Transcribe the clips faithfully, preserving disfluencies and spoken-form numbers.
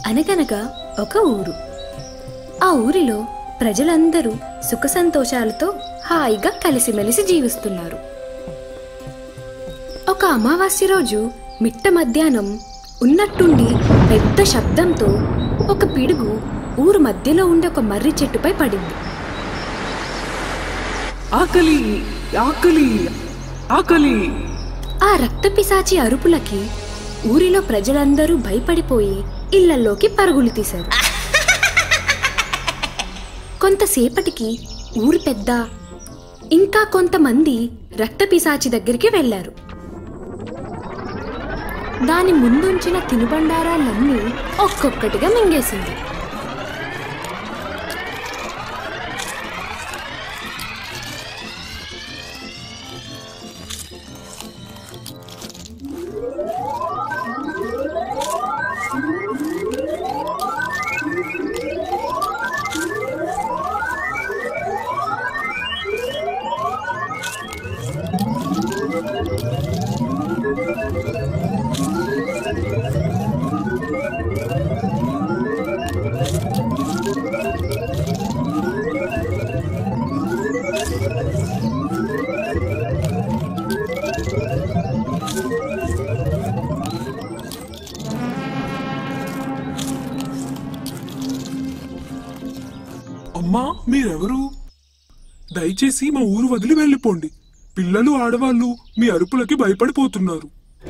అనగనగా ఒక ఊరు. ఆ ఊరిలో ప్రజలందరూ సుఖ సంతోషాలతో హాయిగా కలిసిమెలిసి జీవిస్తున్నారు. ఒక అమావాస్య రోజు మిట్ట మధ్యాహ్నం ఉన్నట్టుండి పెద్ద శబ్దంతో ఒక పిడుగు ఊరు మధ్యలో ఉండే ఒక మర్రి చెట్టుపై పడింది. ఆకలి ఆకలి ఆకలి! ఆ రక్తపిశాచి అరుపులకి ఊరిలో ప్రజలందరూ భయపడిపోయి ఇళ్లలోకి పరుగులు తీశారు. కొంతసేపటికి ఊరు పెద్ద ఇంకా కొంతమంది రక్తపిశాచి దగ్గరికి వెళ్లారు. దాని ముందుంచిన తినుబండారాలన్నీ ఒక్కొక్కటిగా మింగేసింది. అమ్మా, మీరెవరు? దయచేసి మా ఊరు వదిలి వెళ్ళిపోండి. పిల్లలు ఆడవాళ్ళు మీ అరుపులకి భయపడిపోతున్నారు.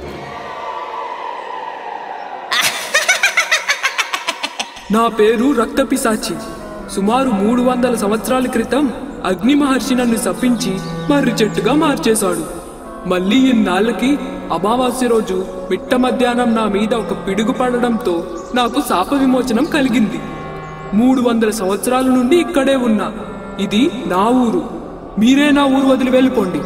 నా పేరు రక్తపిశాచి. సుమారు మూడు వందల సంవత్సరాల క్రితం అగ్ని మహర్షి నన్ను శపించి మర్రి చెట్టుగా మార్చేశాడు. మళ్ళీ ఇన్నాళ్ళకి అమావాస్య రోజు మిట్ట మధ్యాహ్నం నా మీద ఒక పిడుగు పడడంతో నాకు శాప విమోచనం కలిగింది. మూడు వందల సంవత్సరాల నుండి ఇక్కడే ఉన్నా. ఇది నా ఊరు. మీరే నా ఊరు వదిలి వెళ్ళిపోండి.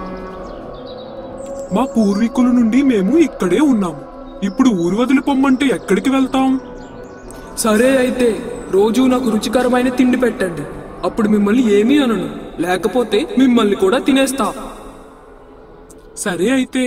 మా పూర్వీకుల నుండి మేము ఇక్కడే ఉన్నాము. ఇప్పుడు ఊరు వదిలిపోమ్మంటే ఎక్కడికి వెళ్తాం? సరే అయితే రోజు నాకు రుచికరమైన తిండి పెట్టండి. అప్పుడు మిమ్మల్ని ఏమీ అనను, లేకపోతే మిమ్మల్ని కూడా తినేస్తా. సరే అయితే.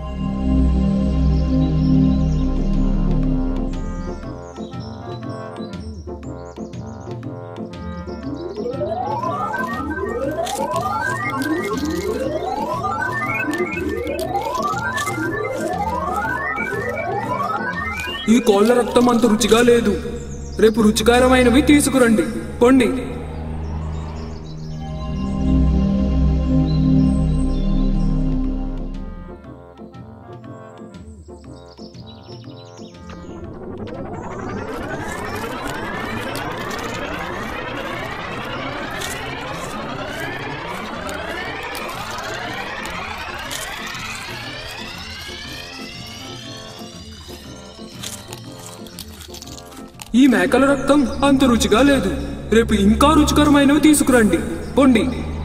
ఈ కోళ్ళ రక్తం అంత రుచిగా లేదు. రేపు రుచికరమైనవి తీసుకురండి. పొండి. ఈ మేకల రక్తం అంత రుచిగా లేదు. రేపు ఇంకా రుచికరమైనవి తీసుకురండి. పొండి.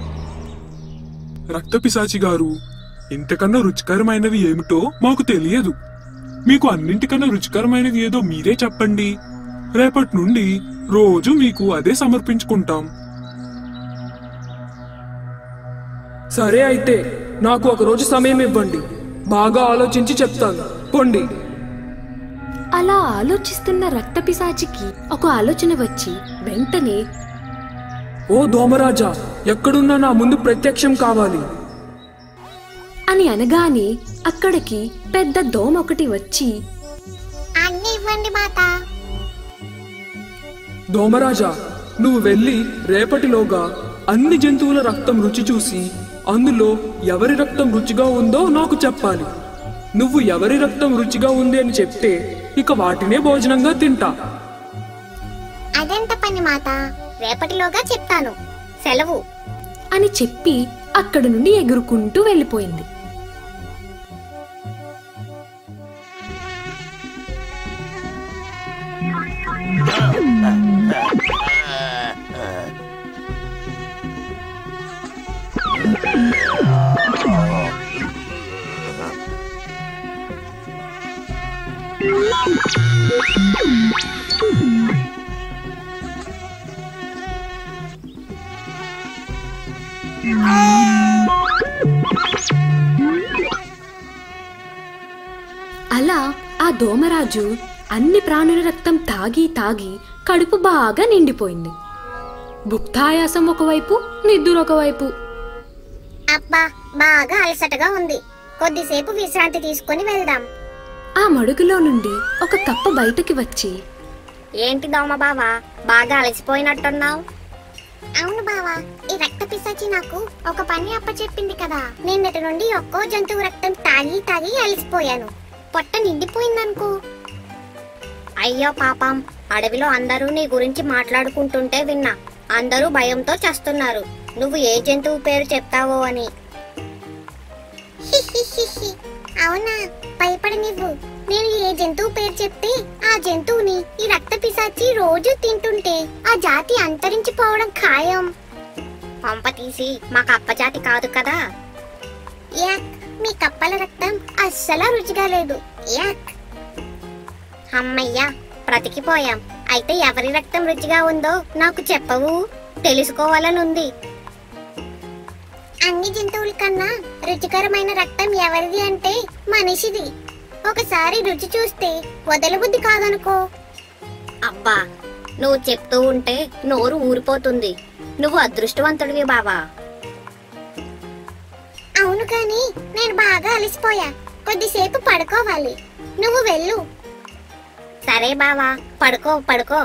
రక్తపిశాచి గారు, ఇంతకన్నా రుచికరమైనవి ఏమిటో మాకు తెలియదు. మీకు అన్నింటికన్నా రుచికరమైనవి ఏదో మీరే చెప్పండి. రేపటి నుండి రోజు మీకు అదే సమర్పించుకుంటాం. సరే అయితే నాకు ఒక రోజు సమయం ఇవ్వండి. బాగా ఆలోచించి చెప్తాను. పొండి. అలా ఆలోచిస్తున్న రక్తపిశాచికి ఒక ఆలోచన వచ్చి వెంటనే, ఓ దోమరాజా, ఎక్కడున్నా నా ముందు ప్రత్యక్షం కావాలి అని అనగానే అక్కడికి పెద్ద దోమ ఒకటి వచ్చి, అన్ని ఇవ్వండి మాత. దోమరాజా, నువ్వు వెళ్ళి రేపటిలోగా అన్ని జంతువుల రక్తం రుచి చూసి అందులో ఎవరి రక్తం రుచిగా ఉందో నాకు చెప్పాలి. నువ్వు ఎవరి రక్తం రుచిగా ఉంది అని చెప్తే ఇక వాటినే భోజనంగా తింటా. అదెంత పని మాత, రేపటిలోగా చెప్తాను. సెలవు అని చెప్పి అక్కడి నుండి ఎగురుకుంటూ వెళ్ళిపోయింది. అలా ఆ దోమరాజు అన్ని ప్రాణుల రక్తం తాగి తాగి కడుపు బాగా నిండిపోయింది. భుక్తాయాసం ఒకవైపు, నిద్ర ఒకవైపు. అబ్బా, బాగా అలసటగా ఉంది. కొద్దిసేపు విశ్రాంతి తీసుకొని వెళ్దాం. ఆ మడుగులో నుండి ఒక కప్ప బయటకి వచ్చి, ఏంటి దోమ బావా, బాగా అలసిపోయినట్టున్నావు? అవును బావా, ఈ రక్త పిశాచి నాకు ఒక పని అప్పచెప్పింది కదా. నిన్నటి నుండి ఒక్కో జంతువు రక్తం తాగి తాగి అలసిపోయాను. పొట్ట నిండిపోయిందనుకో. అయ్యో పాపం, అడవిలో అందరూ నీ గురించి మాట్లాడుకుంటుంటే విన్నా. అందరూ భయంతో చస్తున్నారు, నువ్వు ఏ జంతువు పేరు చెప్తావో అని. అవునా, భయపడి నువ్వు. నేను ఏ జంతువు పేరు చెప్తే ఆ జంతువుని ఈ రక్త పిశాచి రోజు తింటుంటే ఆ జాతి అంతరించిపోవడం ఖాయం. పంప తీసి మా కప్ప జాతి కాదు కదా. యాక్, మీ కప్పల రక్తం అస్సలు రుచిగా లేదు. యాక్. అమ్మయ్యా, బ్రతికిపోయాం. అయితే ఎవరి రక్తం రుచిగా ఉందో నాకు చెప్పవు, తెలుసుకోవాలనుంది. అన్ని జంతువుల కన్నా రుచికరమైన రక్తం ఎవరిది అంటే మనిషిది. ఒకసారి రుచి చూస్తే వదలబుద్ధి కాదనుకో. అబ్బా, నువ్వు చెప్తూ ఉంటే నోరు ఊరిపోతుంది. నువ్వు అదృష్టవంతుడివి బావా. అవును కాని నేను బాగా అలసిపోయా, కొద్దిసేపు పడుకోవాలి. నువ్వు వెళ్ళు. సరే బావా, పడుకో పడుకో.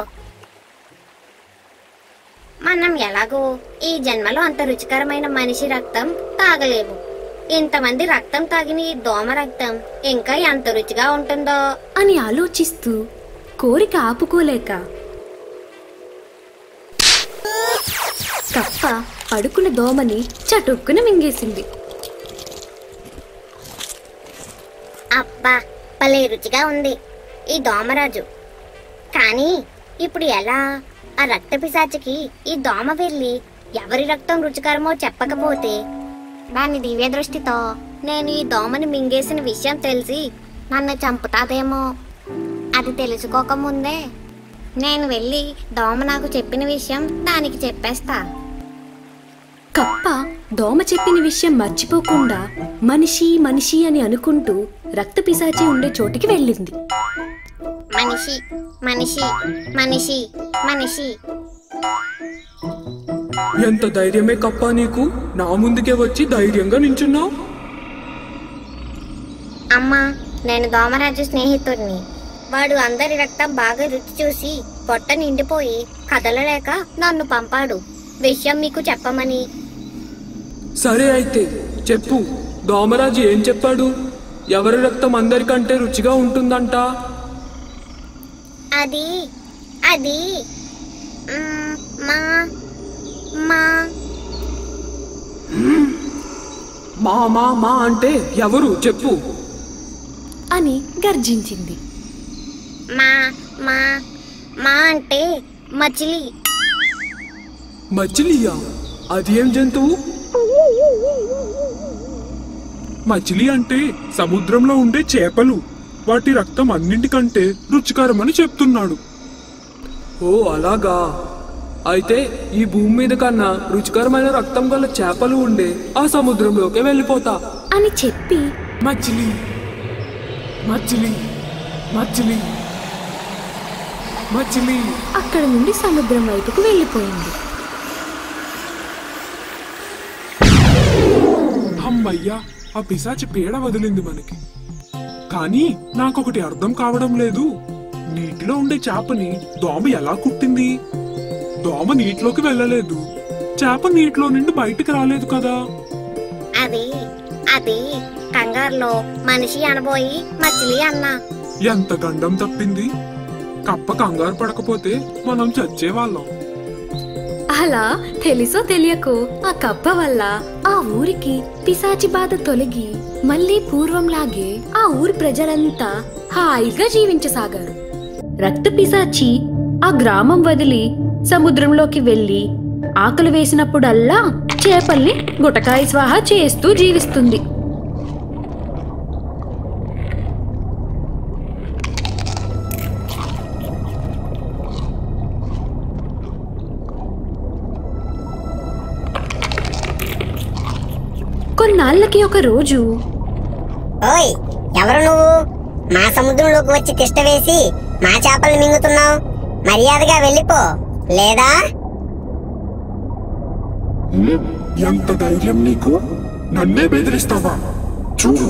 మనం ఎలాగో ఈ జన్మలో అంత రుచికరమైన మనిషి రక్తం తాగలేము. ఇంతమంది రక్తం తాగిన ఈ దోమ రక్తం ఇంకా ఎంత రుచిగా ఉంటుందో అని ఆలోచిస్తూ కోరిక ఆపుకోలేక కప్ప పడుకున్న దోమని చటుక్కున మింగేసింది. అబ్బా, భలే రుచిగా ఉంది ఈ దోమరాజు. కానీ ఇప్పుడు ఎలా? ఆ రక్త పిశాచికి ఈ దోమ వెళ్ళి ఎవరి రక్తం రుచికరమో చెప్పకపోతే దాని దివ్య దృష్టితో నేను ఈ దోమని మింగేసిన విషయం తెలిసి నన్ను చంపుతాదేమో. అది తెలుసుకోకముందే నేను వెళ్ళి దోమ నాకు చెప్పిన విషయం దానికి చెప్పేస్తా. కప్ప దోమ చెప్పిన విషయం మర్చిపోకుండా మనిషి మనిషి అని అనుకుంటూ రక్త పిశాచి ఉండే చోటికి వెళ్ళింది. మనిషి మనిషి మనిషి మనిషి. ఎంత ధైర్యమే కప్ప నీకు, నా ముందుకే వచ్చి ధైర్యంగా నించున్నావు. అమ్మా, నేను దోమరాజు స్నేహితుడిని. వాడు అందరి రక్తం బాగా రుచి చూసి పొట్ట నిండిపోయి కదలలేక నన్ను పంపాడు విషయం మీకు చెప్పమని. సరే అయితే చెప్పు, దోమరాజు ఏం చెప్పాడు? ఎవరి రక్తం అందరికంటే రుచిగా ఉంటుందంట? అది అది మ్, మా మా మా మా మా అంటే ఎవరు చెప్పు అని గర్జించింది. మా మా మా అంటే మచిలి. మచిలియా? అది ఏం జంతువు? మచిలీ అంటే సముద్రంలో ఉండే చేపలు. వాటి రక్తం అన్నింటికంటే రుచికరమని చెప్తున్నాడు. ఓ అలాగా. అయితే ఈ భూమి మీద కన్నా రుచికరమైన రక్తం గల చేపలు ఉండే ఆ సముద్రంలోకి వెళ్ళిపోతా అని చెప్పి మచిలి మచిలి మచిలి మచిలి అక్కడ నుండి సముద్రం వైపుకు వెళ్ళిపోయింది. అమ్మయ్యా, ఆ పిశాచి పీడ వదిలింది మనకి. కానీ నాకొకటి అర్థం కావడం లేదు. నీటిలో ఉండే చేపని దోమ ఎలా కుట్టింది? దోమ నీటిలోకి వెళ్ళలేదు, చేప నీటిలో నుండి బయటికి రాలేదు కదా. అది అది కంగారులో మనిషి అనబోయి మచిలి అన్నా. ఎంత గండం తప్పింది. కప్ప కంగారు పడకపోతే మనం చచ్చేవాళ్ళం. అలా తెలుసో తెలియకో ఆ కప్ప వల్ల ఆ ఊరికి పిశాచి బాధ తొలగి మళ్ళీ పూర్వంలాగే ఆ ఊరి ప్రజలంతా హాయిగా జీవించసాగారు. రక్త పిశాచి ఆ గ్రామం వదిలి సముద్రంలోకి వెళ్లి ఆకలి వేసినప్పుడల్లా చేపల్ని గుటకాయ స్వాహ చేస్తూ జీవిస్తుంది. కొన్నాళ్ళకి ఒక రోజు, ఓయ్, ఎవరు నువ్వు? మా సముద్రంలోకి వచ్చి తిష్ట వేసి మా చేపలు మింగుతున్నావు? మర్యాదగా వెళ్ళిపో, లేదా హ్మ్, ఎంత ధైర్యం నీకు? నన్నే బెదిరిస్తావా? చూడు.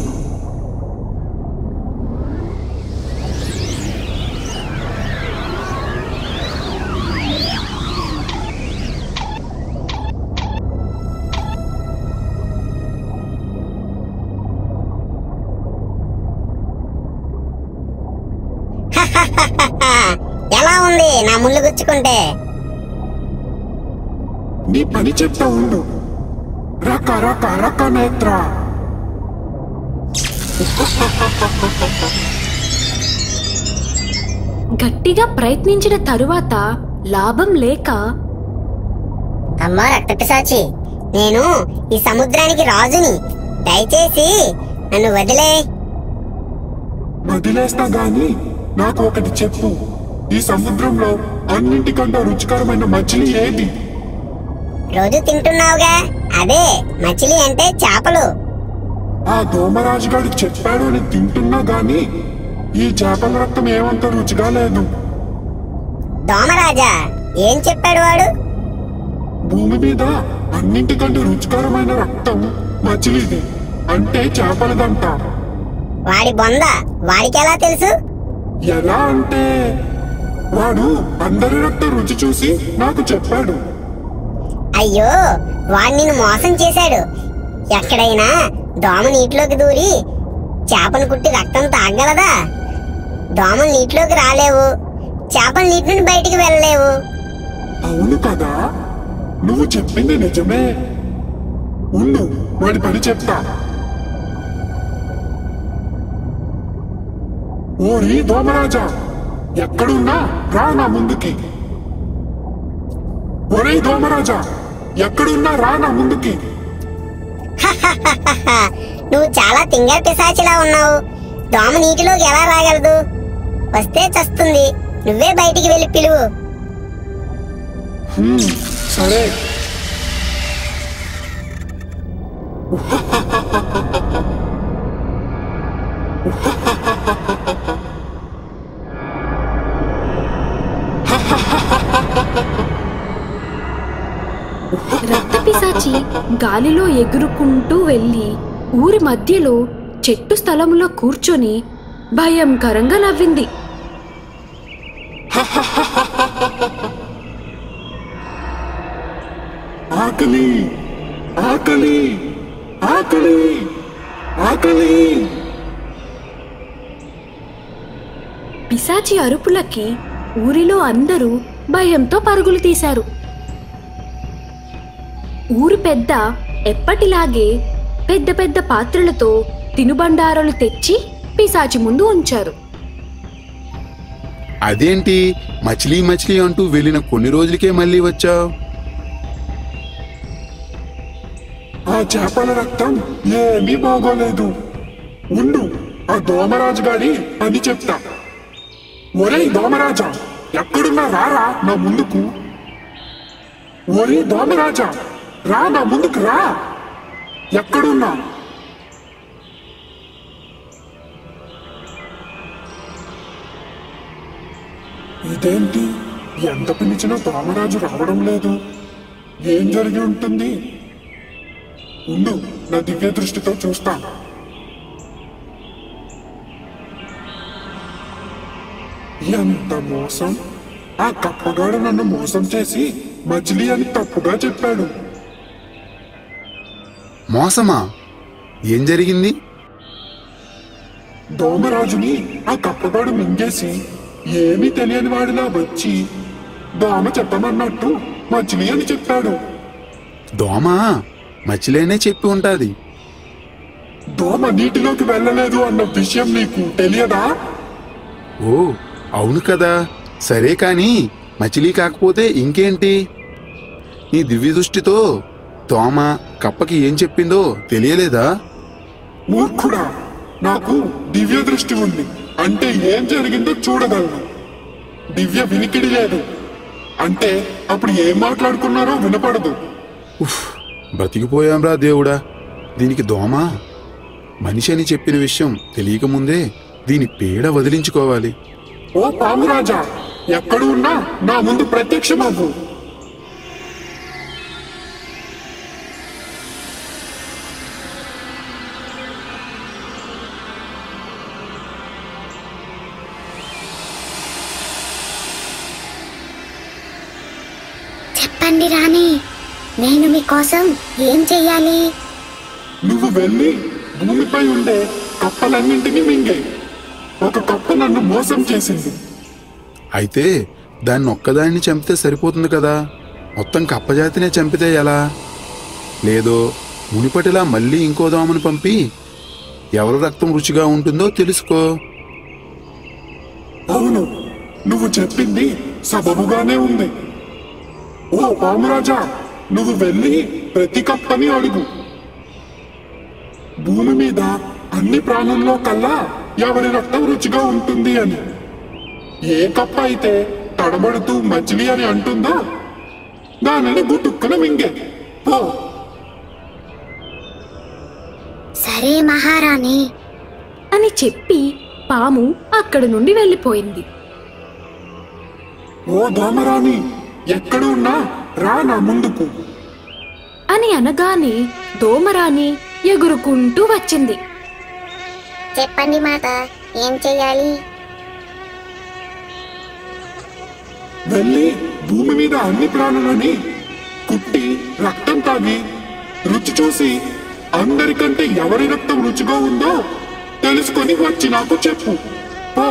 ఎలా ఉంది నా ముళ్ళు గుచ్చుకుంటే? నీ పని చెప్తా ఉండు. రక రక రక నేత్ర. గట్టిగా ప్రయత్నించిన తరువాత లాభం లేక, అమ్మా రక్తపిశాచి, నేను ఈ సముద్రానికి రాజుని, దయచేసి నన్ను వదిలే. వదిలేస్తా గాని నాకు ఒకటి చెప్పు. ఈ సముద్రంలో అన్నింటికంటే రుచికరమైన మచిలీ ఏది? రోజు తింటున్నావుగా, అదే మచిలీ అంటే చేపలు. ఆ దోమరాజు గారు చెప్పాడు అని తింటున్నా గాని ఈ చేపల రక్తం ఏమంత రుచిగా లేదు. దోమరాజా, ఏం చెప్పాడు వాడు? భూమి మీద అన్నింటికంటే రుచికరమైన రక్తం మచిలీది, అంటే చేపలదంట. వాడి బొంద, వాడికి ఎలా తెలుసు? ఎలా అంటే వాడు అందరి రక్తం రుచి చూసి నాకు చెప్పాడు. అయ్యో, వాడు నిన్ను మోసం చేశాడు. ఎక్కడైనా దోమ నీటిలోకి దూరి చేపను కుట్టి రక్తం తాగలదా? దోమలు నీటిలోకి రాలేవు, చేపలు నీటి నుండి బయటికి వెళ్ళలేవు. అవును కదా, నువ్వు చెప్పింది నిజమే. ఉండు, వాడి పని చెప్తా. ఓరి దోమరాజా, ఎక్కడున్నా రా నా ముందుకి. ఒరే దోమరాజా, ఎక్కడున్నా రా నా ముందుకి. నువ్వు చాలా తింగర్ పిశాచిలా ఉన్నావు. దోమ నీటిలోకి ఎలా రాగలదు? వస్తే చస్తుంది. నువ్వే బయటికి వెళ్ళి పిలువు. హ్మ్, సరే. రక్తపిశాచి గాలిలో ఎగురుకుంటూ వెళ్ళి ఊరి మధ్యలో చెట్టు స్థలంలో కూర్చొని భయంకరంగా నవ్వింది. ఆకలి, ఆకలి, ఆకలి, ఆకలి. పిశాచి అరుపులకి ఊరిలో అందరూ భయంతో పరుగులు తీశారు. ఊరు పెద్ద ఎప్పటిలాగే పెద్ద పెద్ద పాత్రలతో తినుబండారాలు తెచ్చి పిశాచి ముందు ఉంచారు. అదేంటి మచిలీ మచిలీ అంటూ వెళ్ళిన కొన్ని రోజులకే మళ్ళీ వచ్చావు? ఆ చేపల రక్తం ఏమీ బాగోలేదు. ఉండు, ఆ దోమరాజు గాడి అని చెప్తా. ఒరే దోమరాజా, ఎక్కడున్నా రారా నా ముందుకు. ఒరే దోమరాజా, రా నా ముందుకు రా. ఎక్కడున్నా ఇదేంటి? ఎంత పిలిచినా దోమరాజు రావడం లేదు. ఏం జరిగి ఉంటుంది? ఉండు, నా దివ్య దృష్టితో చూస్తా. ఎంత మోసం! ఆ కప్పగాడు నన్ను మోసం చేసి మచిలీ అని తప్పుగా చెప్పాడు. మోసమా? ఏం జరిగింది? దోమరాజుని ఆ కప్పగాడు మింగేసి ఏమీ తెలియని వాడిలా వచ్చి దోమ చెప్పమన్నట్టు మచిలీ అని చెప్పాడు. దోమ మచిలీనే చెప్పి ఉంటాది. దోమ నీటిలోకి వెళ్ళలేదు అన్న విషయం నీకు తెలియదా? ఓ అవును కదా. సరే కాని మచిలీ కాకపోతే ఇంకేంటి? నీ దివ్య దృష్టితో దోమ కప్పకి ఏం చెప్పిందో తెలియలేదా? మూర్ఖుడా, నాకు దివ్య దృష్టి ఉంది, అంటే ఏం జరిగిందో చూడగలను. దివ్య వినికిడి లేదు, అంటే అప్పుడు ఏం మాట్లాడుకున్నారో వినపడదు. ఉఫ్, బ్రతికిపోయాంరా దేవుడా. దీనికి దోమ మనిషి అని చెప్పిన విషయం తెలియకముందే దీని పీడ వదిలించుకోవాలి. ఓ పామురాజా, ఎక్కడ ఉన్నా నా ముందు ప్రత్యక్షమవ్వు. చెప్పండి రాణి, నేను మీకోసం ఏం చెయ్యాలి? నువ్వు వెళ్ళి భూమిపై ఉండే కప్పలన్నింటినీ మింగే. ఒక కప్ప నన్ను మోసం చేసింది. అయితే దాన్ని ఒక్కదాన్ని చంపితే సరిపోతుంది కదా, మొత్తం కప్పజాతినే చంపితే ఎలా? లేదో మునిపటిలా మళ్ళీ ఇంకో దోమను పంపి ఎవరి రక్తం రుచిగా ఉంటుందో తెలుసుకో. అవును, నువ్వు చెప్పింది సబబుగానే ఉంది. ఓ పామురాజా, నువ్వు వెళ్ళి ప్రతి కప్పని అడుగు, భూమి మీద అన్ని ప్రాణుల్లో కల్లా ఎవరి రక్తం రుచిగా ఉంటుంది అని. ఏ కప్ప అయితే తడబడుతూ మచిలీ అని అంటుందో దానిని గుట్టుక్కున మింగే పో. సరే మహారాణి అని చెప్పి పాము అక్కడి నుండి వెళ్ళిపోయింది. ఓ దోమరాణి, ఎక్కడ ఉన్నా రా నా ముందుకు అని అనగానే దోమరాణి ఎగురుకుంటూ వచ్చింది. చెప్పండి మాత, ఏం చెయ్యాలి? వెళ్ళి భూమి మీద అన్ని ప్రాణులని కుట్టి రక్తం తాగి రుచి చూసి అందరికంటే ఎవరి రక్తం రుచిగా ఉందో తెలుసుకొని వచ్చి నాకు చెప్పు పో.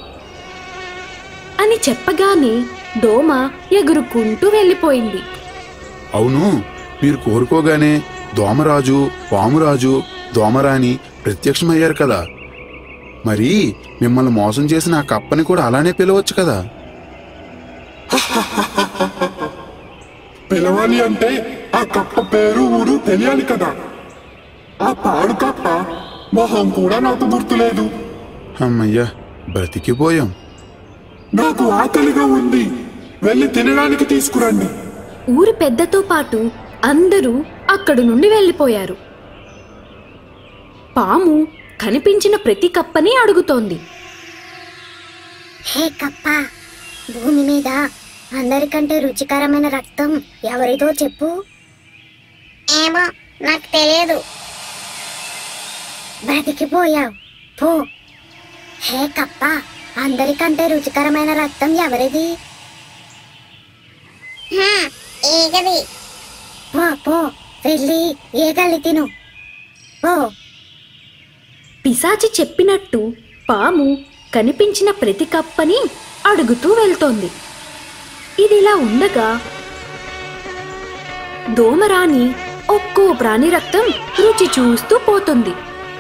అని చెప్పగానే దోమ ఎగురుకుంటూ వెళ్ళిపోయింది. అవును, మీరు కోరుకోగానే దోమరాజు, పామురాజు, దోమరాణి ప్రత్యక్షమయ్యారు కదా. మరి మిమ్మల్ని మోసం చేసిన ఆ కప్పని కూడా అలానే పిలవచ్చు కదా. పిలవాలి అంటే ఆ కప్ప పేరు ఊరు తెలియాలి కదా. ఆ పాడు కప్ప మొహం కూడా నాకు గుర్తులేదు. అమ్మయ్యా, బ్రతికిపోయాం. నాకు ఆకలిగా ఉంది, వెళ్ళి తినడానికి తీసుకురండి. ఊరి పెద్దతో పాటు అందరూ అక్కడి నుండి వెళ్ళిపోయారు. పాము కనిపించిన ప్రతి కప్పని అడుగుతోంది. హే కప్ప, భూమి మీద అందరికంటే రుచికరమైన రక్తం ఎవరిదో చెప్పు. ఏమో, నాకు తెలియదు. బ్రతికిపోయావు పో. హే కప్ప, అందరికంటే రుచికరమైన రక్తం ఎవరిది? ఏగది. పో పో, వెళ్ళి ఏగలి తిను పో. పిశాచి చెప్పినట్టు పాము కనిపించిన ప్రతి కప్పని అడుగుతూ వెళ్తోంది. ఇదిలా ఉండగా దోమరాణి ఒక్కో ప్రాణి రక్తం రుచి చూస్తూ పోతుంది.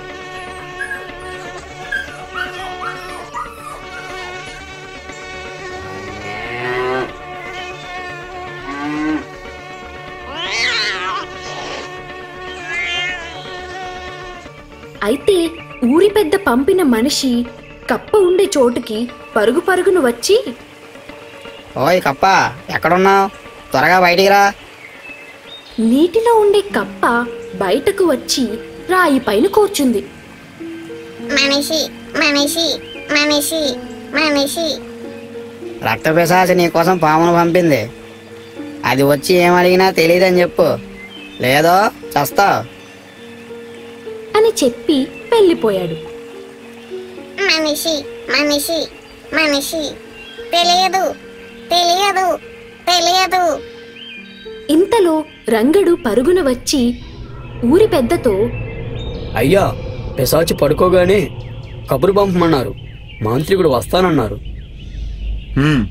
అయితే ఊరి పెద్ద పంపిన మనిషి కప్ప ఉండే చోటుకి పరుగు పరుగును వచ్చి, ఓయ్ కప్ప, ఎక్కడున్నావు? త్వరగా బయటికి రా. నీటిలో ఉండే కప్ప బయటకు వచ్చి రాయి పైన కూర్చుంది. మనిషి మనిషి మనిషి మనిషి రక్తపిశాచి నీ కోసం పామును పంపింది. అది వచ్చి ఏమడిగినా తెలియదని చెప్పు, లేదో చస్తావు అని చెప్పి వెళ్ళిపోయాడు. మనిషి మనిషి మనిషి తెలియదు తెలియదు తెలియదు. ఇంతలో రంగడు పరుగున వచ్చి ఊరి పెద్దతో, అయ్యా, పిశాచి పడుకోగానే కబురు పంపమన్నారు, మాంత్రికుడు వస్తానన్నారు. హ్మ్,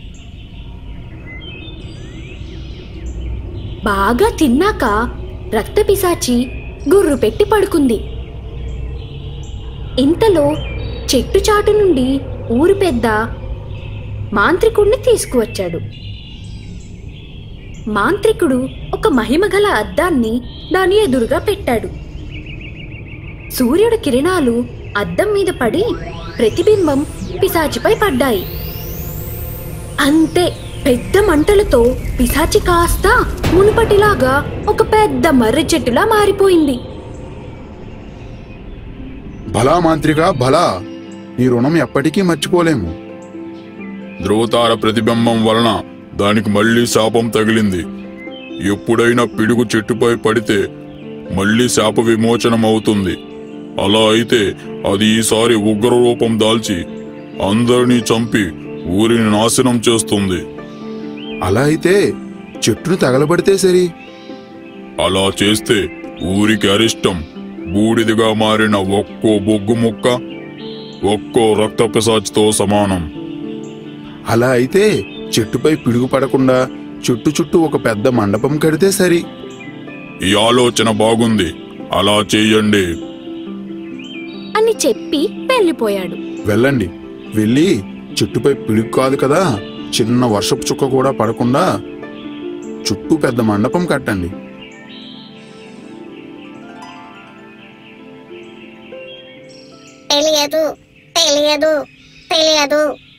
బాగా తిన్నాక రక్తపిశాచి గుర్రు పెట్టి పడుకుంది. ఇంతలో చెట్టు చాటు నుండి ఊరి పెద్ద మాంత్రికుడిని తీసుకువచ్చాడు. మాంత్రికుడు ఒక మహిమగల అద్దాన్ని దాని ఎదురుగా పెట్టాడు. సూర్యుడి కిరణాలు అద్దం మీద పడి ప్రతిబింబం పిశాచిపై పడ్డాయి. అంతే, పెద్ద మంటలతో పిశాచి కాస్త మునుపటిలాగా ఒక పెద్ద మర్రి చెట్టులా మారిపోయింది. భలా మాంత్రిక భలా, ఈ రుణం ఎప్పటికీ మర్చిపోలేము. ధ్రువతార ప్రతిబింబం వలన దానికి మళ్లీ శాపం తగిలింది. ఎప్పుడైనా పిడుగు చెట్టుపై పడితే మళ్లీ శాప విమోచనం అవుతుంది. అలా అయితే అది ఈసారి ఉగ్ర రూపం దాల్చి అందరినీ చంపి ఊరిని నాశనం చేస్తుంది. అలా అయితే చెట్టును తగలబడితే సరి. అలా చేస్తే ఊరికి అరిష్టం, బూడిదిగా మారిన ఒక్కో బొగ్గు ముక్క ఒక్కో రక్త పిశాచితో సమానం. అలా అయితే చెట్టుపై పిడుగు పడకుండా చుట్టు చుట్టూ ఒక పెద్ద మండపం కడితే సరి. ఈ ఆలోచన బాగుంది, అలా చెయ్యండి అని చెప్పి వెళ్ళిపోయాడు. వెళ్ళండి, వెళ్ళి చెట్టుపై పిడుగు కాదు కదా, చిన్న వర్షపు చుక్క కూడా పడకుండా చుట్టూ పెద్ద మండపం కట్టండి. తెలియదు తెలియదు తెలియదు.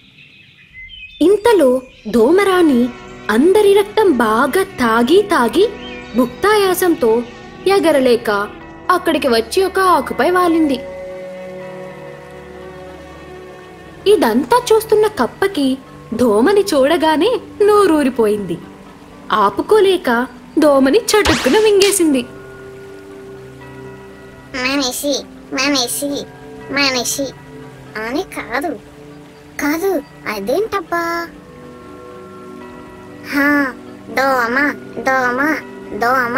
ఇంతలో దోమరాణి అందరి రక్తం బాగా తాగి తాగి భుక్తాయాసంతో ఎగరలేక అక్కడికి వచ్చి ఒక ఆకుపై వాలింది. ఇదంతా చూస్తున్న కప్పకి దోమని చూడగానే నోరూరిపోయింది. ఆపుకోలేక దోమని చటుక్కున మింగేసింది. మనిషి మనిషి మనిషి అని కాదు కాదు అదేంటబ్బా. హా దోమ దోమ దోమ.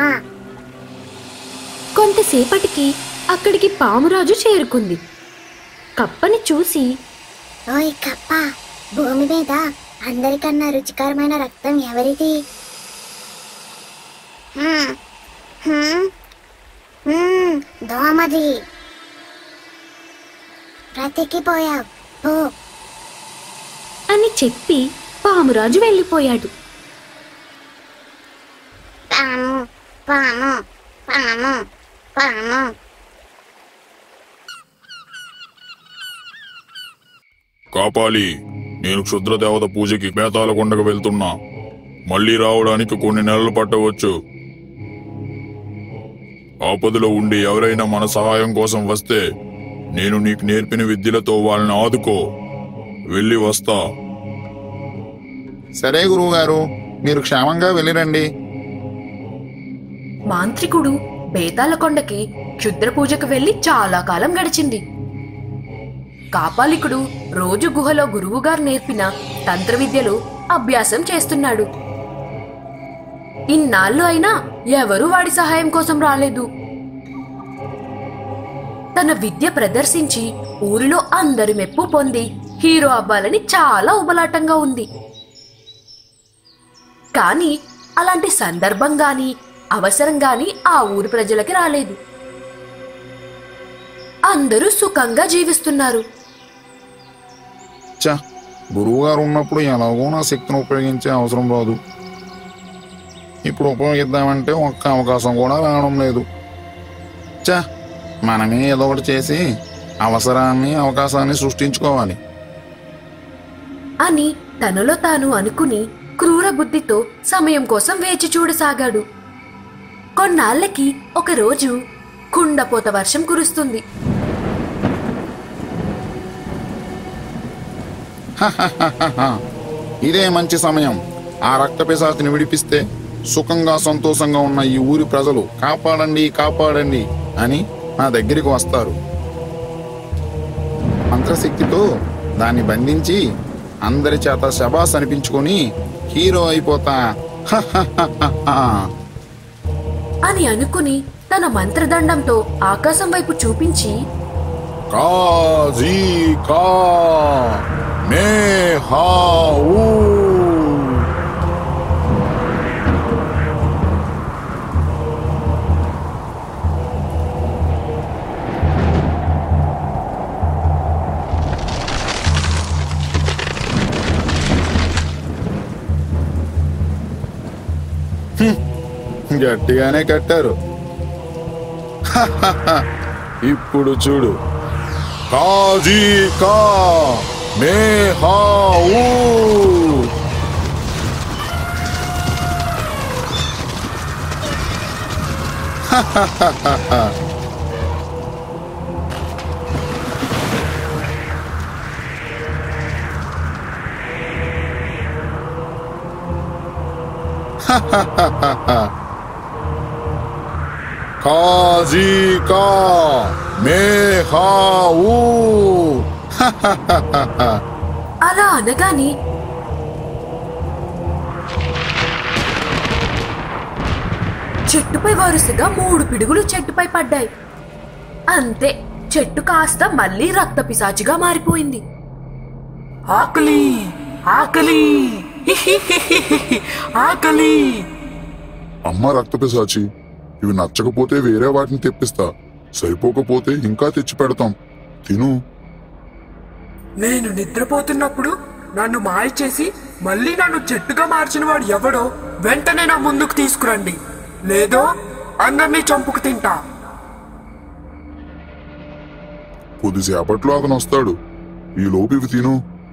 కొంతసేపటికి అక్కడికి పామురాజు చేరుకుంది. కప్పని చూసి, ఓయ్ కప్ప, భూమి మీద అందరికన్నా రుచికరమైన రక్తం ఎవరిది? హ్మ్, హ్మ్, హ్మ్, దోమది. బ్రతికిపోయావు పో అని చెప్పి పామురాజు వెళ్ళిపోయాడు. పాము పాము పాము పాము. కాపాలి, నేను క్షుద్రదేవత పూజకి బేతాల కొండకు వెళ్తున్నా. మళ్లీ రావడానికి కొన్ని నెలలు పట్టవచ్చు. ఆపదలో ఉండి ఎవరైనా మన సహాయం కోసం వస్తే నేను నీకు నేర్పిన విద్యలతో వాళ్ళని ఆదుకో. వెళ్ళి వస్తా. సరే గురువుగారు, మీరు క్షేమంగా వెళ్ళిరండి. మాంత్రికుడు బేతాల కొండకి క్షుద్ర పూజకు వెళ్లి చాలా కాలం గడిచింది. కాపాలికుడు రోజు గుహలో గురువుగారు నేర్పిన తంత్ర విద్యలు అభ్యాసం చేస్తున్నాడు. ఇన్నాళ్ళు అయినా ఎవరూ వాడి సహాయం కోసం రాలేదు. తన విద్య ప్రదర్శించి ఊరిలో అందరి మెప్పు పొంది హీరో అవ్వాలని చాలా ఉబలాటంగా ఉంది. కానీ అలాంటి సందర్భం గాని అవసరం గాని ఆ ఊరి ప్రజలకి రాలేదు. అందరూ సుఖంగా జీవిస్తున్నారు. చా, గురువుగారు ఉన్నప్పుడు ఎలాగో నా శక్తిని ఉపయోగించే అవసరం రాదు. ఇప్పుడు ఉపయోగిద్దామంటే ఒక్క అవకాశం కూడా రావడం లేదు. చా, మనమే ఏదో ఒకటి చేసి అవసరాన్ని అవకాశాన్ని సృష్టించుకోవాలి అని తనలో తాను అనుకుని క్రూర బుద్ధితో సమయం కోసం వేచి చూడసాగాడు. కొన్నాళ్లకి ఒకరోజు కుండపోత వర్షం కురుస్తుంది. ఇదే మంచి సమయం. ఆ రక్త పిశాచిని విడిపిస్తే సుఖంగా సంతోషంగా ఉన్న ఈ ఊరి ప్రజలు కాపాడండి కాపాడండి అని నా దగ్గరికి వస్తారు. మంత్రశక్తితో దాన్ని బంధించి అందరి చేత శబాస్ అనిపించుకొని హీరో అయిపోతా అని అనుకుని తన మంత్రదండంతో ఆకాశం వైపు చూపించి, కాజీ కా మే హా ఊ గట్టిగానే కట్టారు. ఇప్పుడు చూడు, కాజీ కా మే హా ఊ కాజీకా మేహావు. అలా అనగానే చెట్టుపై వరుసగా మూడు పిడుగులు చెట్టుపై పడ్డాయి. అంతే, చెట్టు కాస్త మళ్ళీ రక్త పిశాచిగా మారిపోయింది. ఆకలి ఆకలి ఆకలి. అమ్మ రక్తపిశాచి, ఇవి నచ్చకపోతే వేరే వాటిని తెప్పిస్తా, సరిపోకపోతే ఇంకా తెచ్చి పెడతాం, తిను. నేను నిద్రపోతున్నప్పుడు నన్ను మాయ చేసి మళ్ళీ నన్ను చెట్టుగా మార్చిన వాడు ఎవడో వెంటనే నా ముందుకు తీసుకురండి, లేదో అందరినీ చంపుకు తింటా. కొద్దిసేపట్లో అతను వస్తాడు, ఈ లోపు ఇవి తిను.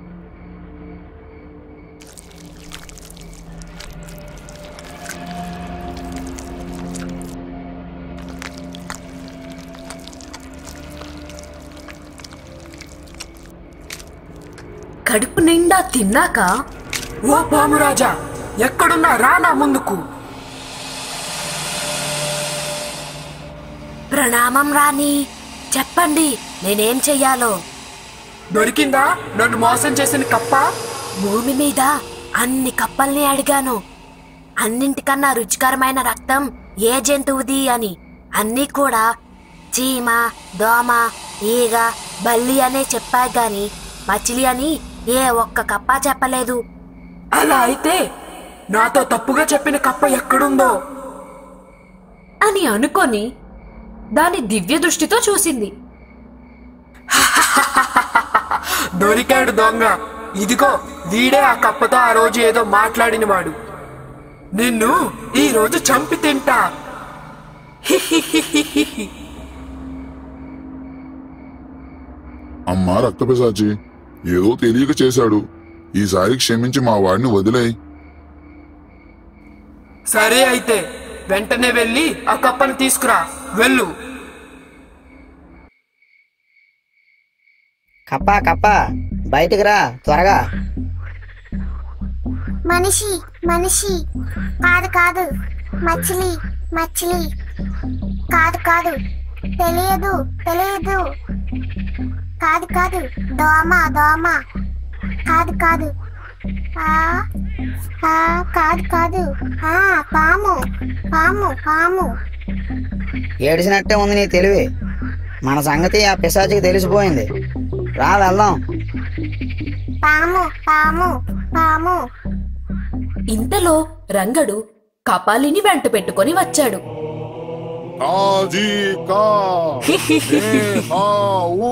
కడుపు నిండా తిన్నాక, ఓ పామురాజా, ఎక్కడున్నా రా నా ముందుకు. ప్రణామం రాణి, చెప్పండి నేనేం చెయ్యాలో. దొరికిందా నన్ను మోసం చేసిన కప్ప? భూమి మీద అన్ని కప్పల్ని అడిగాను, అన్నింటికన్నా రుచికరమైన రక్తం ఏ జంతువుది అని. అన్నీ కూడా చీమ, దోమ, ఈగ, బల్లి అనే చెప్పాయి గాని మచిలి అని ఏ ఒక్క కప్ప చెప్పలేదు. అలా అయితే నాతో తప్పుగా చెప్పిన కప్ప ఎక్కడుందో అని అనుకొని దాని దివ్య దృష్టితో చూసింది. దొరికాడు దొంగ, ఇదిగో వీడే ఆ కప్పతో ఆ రోజు ఏదో మాట్లాడినవాడు. నిన్ను ఈ రోజు చంపి తింటా. అమ్మా రక్తపిశాచి, ఏదో తెలియక చేశాడు, ఈసారి క్షమించి మా వాడిని వదిలేయ్. సరే అయితే వెంటనే వెళ్ళి ఆ కప్పని తీసుకురా, వెళ్ళు. కప్ప కప్ప బయటికి రా త్వరగా. మనిషి మనిషి కాదు కాదు, మచిలి మచిలి కాదు కాదు, తెలియదు తెలియదు, కాదు కాదు, దోమ దోమ కాదు కాదు, ఆ ఆ కాదు కాదు, ఆ పాము పాము పాము. ఏడిసినట్టే ఉంది నీ తెలివి. మన సంగతి ఆ పిశాచికి తెలిసిపోయింది. రా వెళ్దాం. పాము పాము పాము. ఇంతలో రంగడు కపాలిని వెంట పెట్టుకొని వచ్చాడు. కాజీకా మేహావు.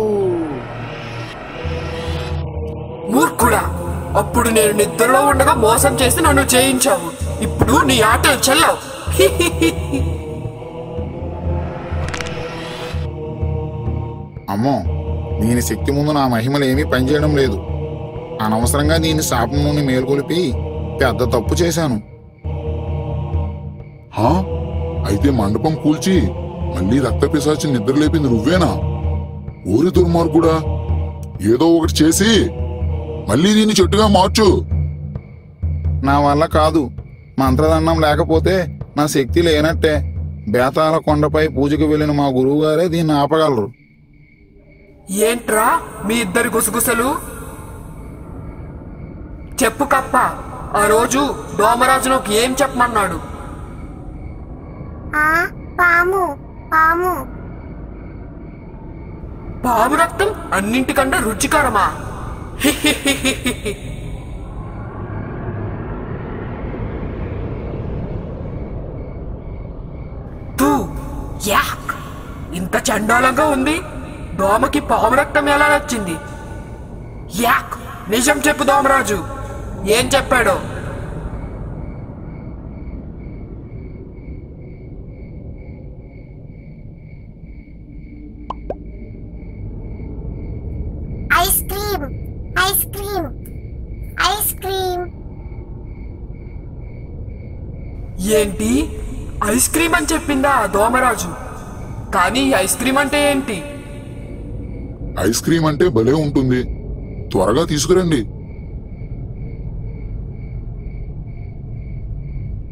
మూర్ఖుడా, అప్పుడు నేను నిద్రలో ఉండగా మోసం చేసి నన్ను చేయించావు, ఇప్పుడు నీ ఆటలు చెల్లవు. అమ్మో, దీని శక్తి ముందు నా మహిమలు ఏమీ పనిచేయడం లేదు. అనవసరంగా దీని శాపం నుండి మేల్కొలిపి పెద్ద తప్పు చేశాను. హా, అయితే మండపం కూల్చి మళ్ళీ రక్తపిశాచి నిద్రలేపింది నువ్వేనా? ఊరి దుర్మార్గుడా, ఏదో ఒకటి చేసి మళ్ళీ దీన్ని చెట్టుగా మార్చు. నా వల్ల కాదు. మంత్రదండం లేకపోతే నా శక్తి లేనట్టే. బేతాల కొండపై పూజకు వెళ్ళిన మా గురువు గారే దీన్ని ఆపగలరు. ఏంట్రా మీ ఇద్దరి గుసగుసలు? చెప్పు కప్ప, ఆ రోజు దోమరాజులోకి ఏం చెప్పమన్నాడు? ఆ పాము పాము. పాము రక్తం అన్నింటికన్నా రుచికరమా? తూ యాక్, ఇంత చండాలంగా ఉంది. దోమకి పాము రక్తం ఎలా నచ్చింది? యాక్, నిజం చెప్పు దోమరాజు, ఏం చెప్పాడో? Ice cream ice cream ice cream. ఏంటి, ఐస్ క్రీమ్ అని చెప్పిందా దోమరాజు? కానీ ఐస్ క్రీమ్ అంటే ఏంటి? ఐస్ క్రీమ్ అంటే భలే ఉంటుంది, త్వరగా తీసుకురండి.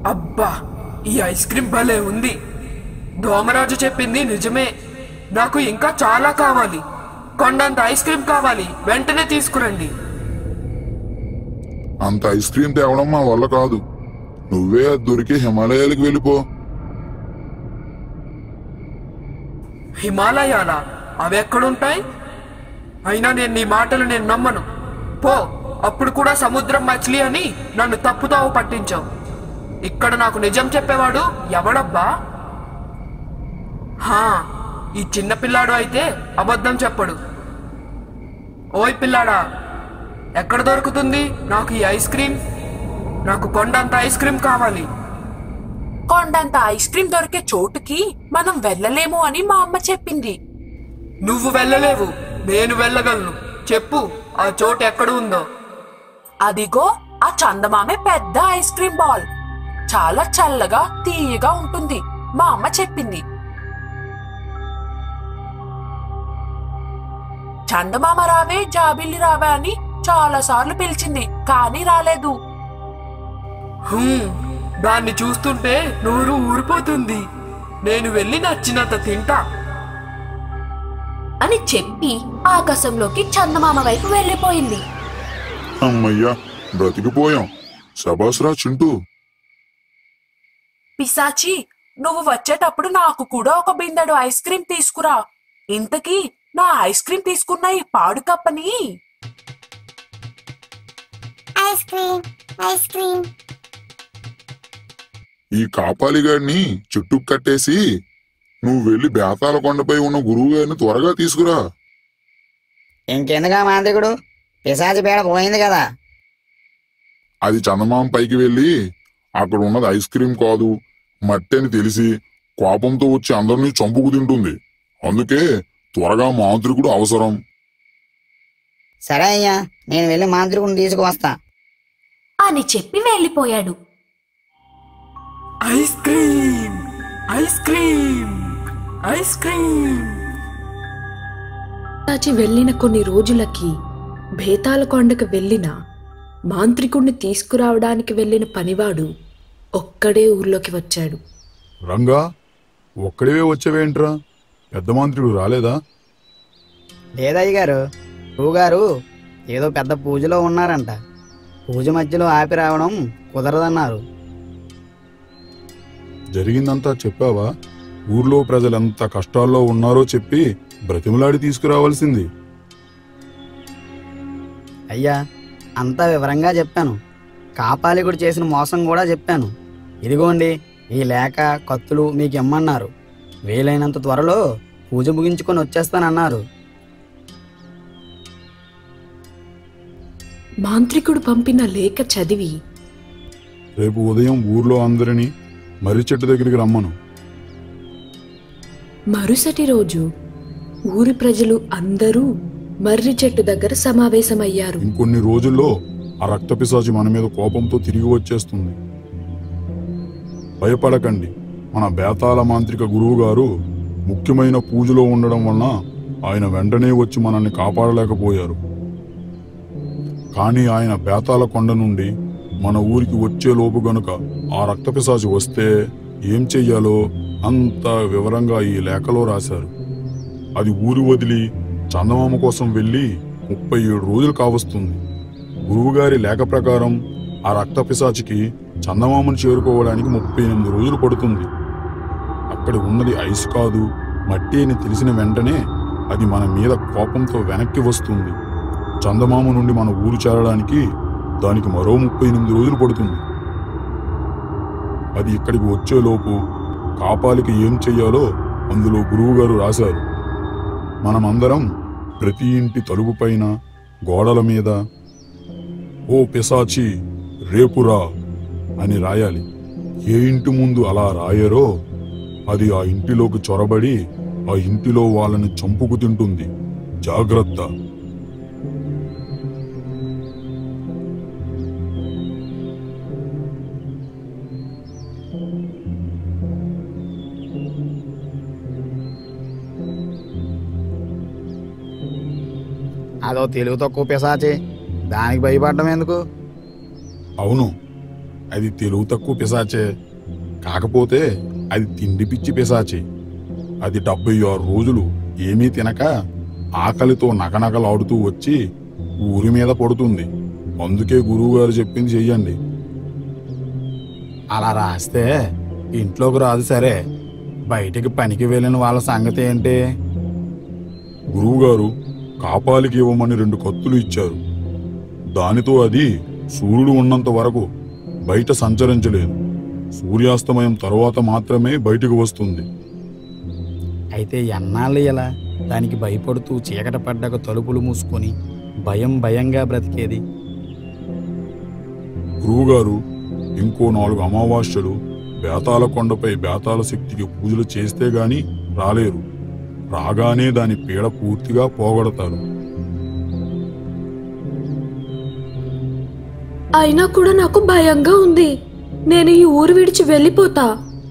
అబ్బా, ఈ ఐస్ క్రీమ్ భలే ఉంది. దోమరాజు చెప్పింది నిజమే. నాకు ఇంకా చాలా కావాలి. కొండంత ఐస్ క్రీమ్ కావాలి. వెంటనే తీసుకురండి. అంత ఐస్ క్రీమ్ తేవడం మా వల్ల కాదు. నువ్వే అది దొరికి హిమాలయాలకు వెళ్ళిపో. హిమాలయాలా? అవి ఎక్కడుంటాయి? అయినా నేను నీ మాటలు నేను నమ్మను. పో, అప్పుడు కూడా సముద్రం మచిలీ అని నన్ను తప్పుతావు పట్టించావు. ఇక్కడ నాకు నిజం చెప్పేవాడు ఎవడబ్బా? హా, ఈ చిన్న పిల్లాడు అయితే అబద్ధం చెప్పడు. ఓయ్ పిల్లాడా, ఎక్కడ దొరుకుతుంది నాకు ఈ ఐస్ క్రీమ్? నాకు కొండంత ఐస్ క్రీమ్ కావాలి. కొండంత ఐస్ క్రీమ్ దొరికే చోటుకి మనం వెళ్ళలేము అని మా అమ్మ చెప్పింది. నువ్వు వెళ్ళలేవు, నేను వెళ్ళగలను. చెప్పు, ఆ చోటు ఎక్కడ ఉందో. అదిగో ఆ చందమామే పెద్ద ఐస్ క్రీమ్ బాల్. చాలా చల్లగా తీయగా ఉంటుంది. మా అమ్మ చెప్పింది. చందమామ రావే, జాబిల్లి రావే అని చాలా సార్లు పిలిచింది, కానీ రాలేదు. హ్మ్, దాన్ని చూస్తుంటే నోరు ఊరిపోతుంది. నేను వెళ్ళి నచ్చినంత తింటా అని చెప్పి ఆకాశంలోకి చందమామ వైపు వెళ్ళిపోయింది. అమ్మయ్యా, బ్రతికిపోయాం. శబాస్రా చింటూ. పిశాచి, నువ్వు వచ్చేటప్పుడు నాకు కూడా ఒక బిందెడు ఐస్ క్రీమ్ తీసుకురా. ఇంతకీ నా ఐస్ క్రీమ్ తీసుకున్న ఈ పాడు కప్పని. Ice cream, ice cream. ఈ కాపాలిగాడిని చుట్టూ కట్టేసి నువ్వు వెళ్ళి బేతాల కొండపై ఉన్న గురువు గారిని త్వరగా తీసుకురా. ఇంకెందుగా మాంత్రికుడు, పిశాచి పేడ పోయింది కదా. అది చందమామ పైకి వెళ్ళి అక్కడ ఉన్నది ఐస్ క్రీమ్ కాదు, మట్టి అని తెలిసి కోపంతో వచ్చి అందరినీ చంపుకు తింటుంది. అందుకే త్వరగా మాంత్రికుడు అవసరం. సరే అయ్యా, నేను వెళ్ళి మాంత్రికుడిని తీసుకువస్తా అని చెప్పి వెళ్ళిపోయాడు. Ice cream, ice cream, ice cream. పిశాచి వెళ్ళిన కొన్ని రోజులకి భేతాల కొండకు వెళ్ళిన మాంత్రికుణ్ణి తీసుకురావడానికి వెళ్ళిన పనివాడు ఒక్కడే ఊర్లోకి వచ్చాడు. రంగా, ఒక్కడివే వచ్చావేంట్రా? పెద్ద మంత్రుడు రాలేదా? లేదయ్య గారు, గురువుగారు ఏదో పెద్ద పూజలో ఉన్నారంట. పూజ మధ్యలో ఆపి రావడం కుదరదన్నారు. జరిగిందంతా చెప్పావా? ఊర్లో ప్రజలెంత కష్టాల్లో ఉన్నారో చెప్పి బ్రతిమలాడి తీసుకురావాల్సింది. అయ్యా, అంతా వివరంగా చెప్పాను. కాపాలికుడు చేసిన మోసం కూడా చెప్పాను. ఇదిగోండి, ఈ లేఖ, కత్తులు మీకు ఇమ్మన్నారు. వీలైనంత త్వరలో పూజ ముగించుకొని వచ్చేస్తానన్నారు. మాంత్రికుడు పంపిన లేఖ చదివి, రేపు ఉదయం ఊర్లో అందరినీ మర్రి చెట్టు దగ్గరికి రమ్మను. మరుసటి రోజు ఊరి ప్రజలు అందరూ మర్రి చెట్టు దగ్గర సమావేశమయ్యారు. ఇంకొన్ని రోజుల్లో ఆ రక్తపిశాచి మన మీద కోపంతో తిరిగి వచ్చేస్తుంది. భయపడకండి. మన బేతాల మాంత్రిక గురువు గారు ముఖ్యమైన పూజలో ఉండడం వలన ఆయన వెంటనే వచ్చి మనల్ని కాపాడలేకపోయారు. కానీ ఆయన బేతాల కొండ నుండి మన ఊరికి వచ్చే లోపు గనుక ఆ రక్తపిశాచి వస్తే ఏం చెయ్యాలో అంత వివరంగా ఈ లేఖలో రాశారు. అది ఊరు వదిలి చందమామ కోసం వెళ్ళి ముప్పై ఏడు రోజులు కావస్తుంది. గురువుగారి లేఖ ప్రకారం ఆ రక్తపిశాచికి చందమామను చేరుకోవడానికి ముప్పై ఎనిమిది రోజులు పడుతుంది. అక్కడ ఉన్నది ఐస్ కాదు, మట్టి అని తెలిసిన వెంటనే అది మన మీద కోపంతో వెనక్కి వస్తుంది. చందమామ నుండి మన ఊరు చేరడానికి దానికి మరో ముప్పై ఎనిమిది రోజులు పడుతుంది. అది ఇక్కడికి వచ్చేలోపు కాపాలికి ఏం చెయ్యాలో అందులో గురువుగారు రాశారు. మనమందరం ప్రతి ఇంటి తలుపు పైన, గోడల మీద ఓ పిశాచి రేపురా అని రాయాలి. ఏ ఇంటి ముందు అలా రాయరో అది ఆ ఇంటిలోకి చొరబడి ఆ ఇంటిలో వాళ్ళని చంపుకు తింటుంది. జాగ్రత్త. అదో తెలుగు తక్కువ పిశాచి, దానికి భయపడడం ఎందుకు? అవును, అది తెలివి తక్కువ పిశాచే. కాకపోతే అది తిండి పిచ్చి పిశాచి. అది డెబ్బై ఆరు రోజులు ఏమీ తినక ఆకలితో నగనగలాడుతూ వచ్చి ఊరి మీద పడుతుంది. అందుకే గురువుగారు చెప్పింది చెయ్యండి. అలా రాస్తే ఇంట్లోకి రాదు సరే, బయటికి పనికి వెళ్ళిన వాళ్ళ సంగతి ఏంటి? గురువుగారు కాపాలికి ఇవ్వమని రెండు కత్తులు ఇచ్చారు. దానితో అది సూర్యుడు ఉన్నంత వరకు బయట సంచరించలేదు. సూర్యాస్తమయం తరువాత మాత్రమే బయటకు వస్తుంది. అయితే ఎన్నాళ్ళు ఇలా దానికి భయపడుతూ చీకట పడ్డాక తలుపులు మూసుకొని భయం భయంగా బ్రతికేది? గురువుగారు ఇంకో నాలుగు అమావాస్యలు బేతాల కొండపై బేతాల శక్తికి పూజలు చేస్తే గాని రాలేరు. రాగానే దాని పీడ పూర్తిగా పోగొడతారు. అయినా కూడా నాకు భయంగా ఉంది. నేను ఈ ఊరు విడిచి వెళ్ళిపోతా.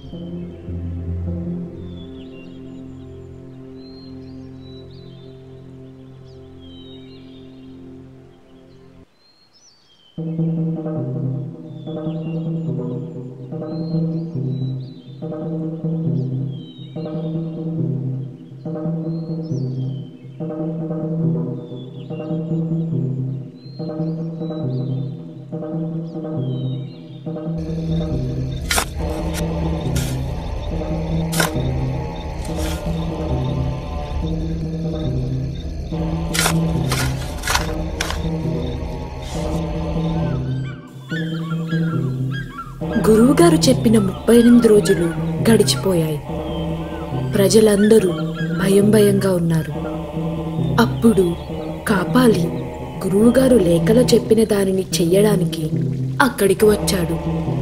గురువుగారు చెప్పిన ముప్పై ఎనిమిది రోజులు గడిచిపోయాయి. ప్రజలందరూ భయం భయంగా ఉన్నారు. అప్పుడు కాపాలి గురువుగారు లేఖలో చెప్పిన దానిని చెయ్యడానికి అక్కడికి వచ్చాడు.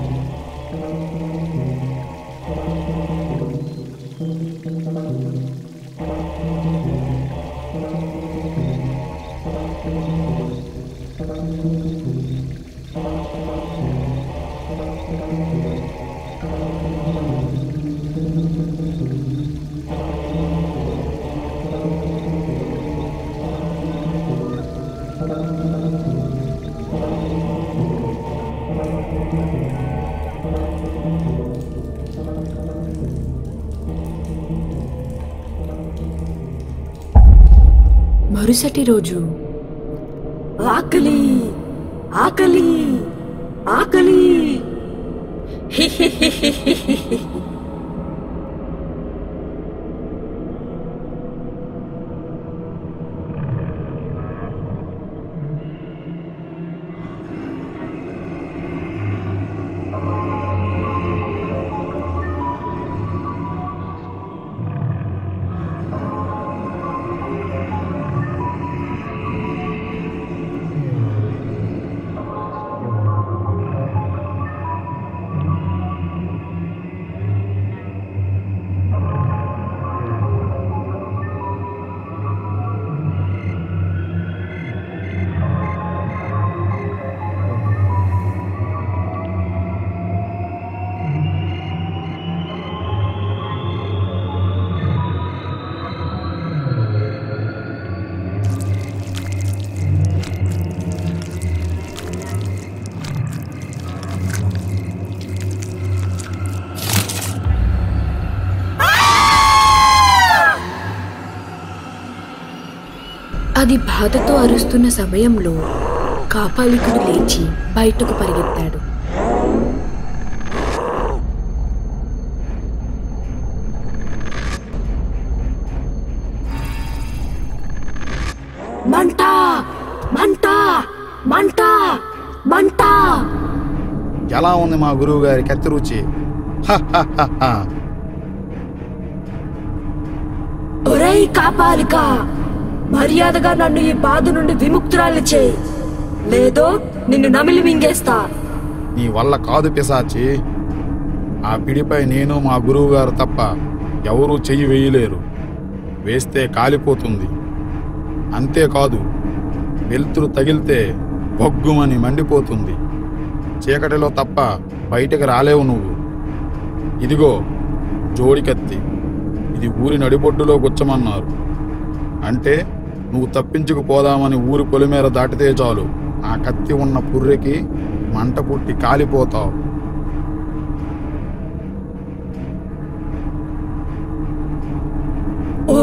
మరుసటి రోజు ఆకలి ఆకలి ఆకలి అది బాధతో అరుస్తున్న సమయంలో కాపాలికుడు లేచి బయటకు పరిగెత్తాడు. మంట మంట మంట మంట. ఎలా ఉంది మా గురువు గారి కత్తి రుచి? ఒరేయ్ కాపాలిక, మర్యాదగా నన్ను ఈ బాధ నుండి విముక్తురాలు చేయి, లేదో నిన్ను నమిలి మింగేస్తా. నీ వల్ల కాదు పిశాచి. ఆ పిడిపై నేను మా గురువు గారు తప్ప ఎవరూ చెయ్యి వేయలేరు. వేస్తే కాలిపోతుంది. అంతేకాదు, వెలుతురు తగిలితే బొగ్గుమని మండిపోతుంది. చీకటిలో తప్ప బయటకు రాలేవు నువ్వు. ఇదిగో జోడి కత్తి. ఇది ఊరి నడిబొడ్డులో గుచ్చమన్నారు. అంటే నువ్వు తప్పించుకుపోదామని ఊరి పొలిమేర దాటితే చాలు, ఆ కత్తి ఉన్న పుర్రెకి మంట పుట్టి కాలిపోతావు.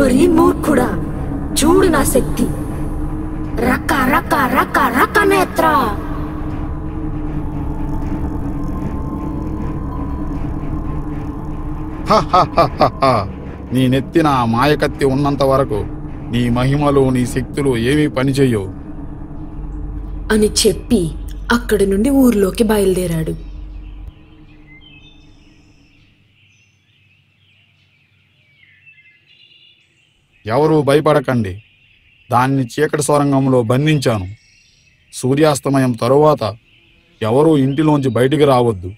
ఓరి మూర్ఖుడా, చూడు నా శక్తి. రక రక రక రక నేత్ర. నీ నెత్తిన మాయకత్తి ఉన్నంత వరకు నీ మహిమలు నీ శక్తులు ఏమీ పనిచేయవు అని చెప్పి అక్కడి నుండి ఊర్లోకి బయలుదేరాడు. ఎవరూ భయపడకండి. దాన్ని చీకటి సొరంగంలో బంధించాను. సూర్యాస్తమయం తరువాత ఎవరూ ఇంటిలోంచి బయటికి రావద్దు.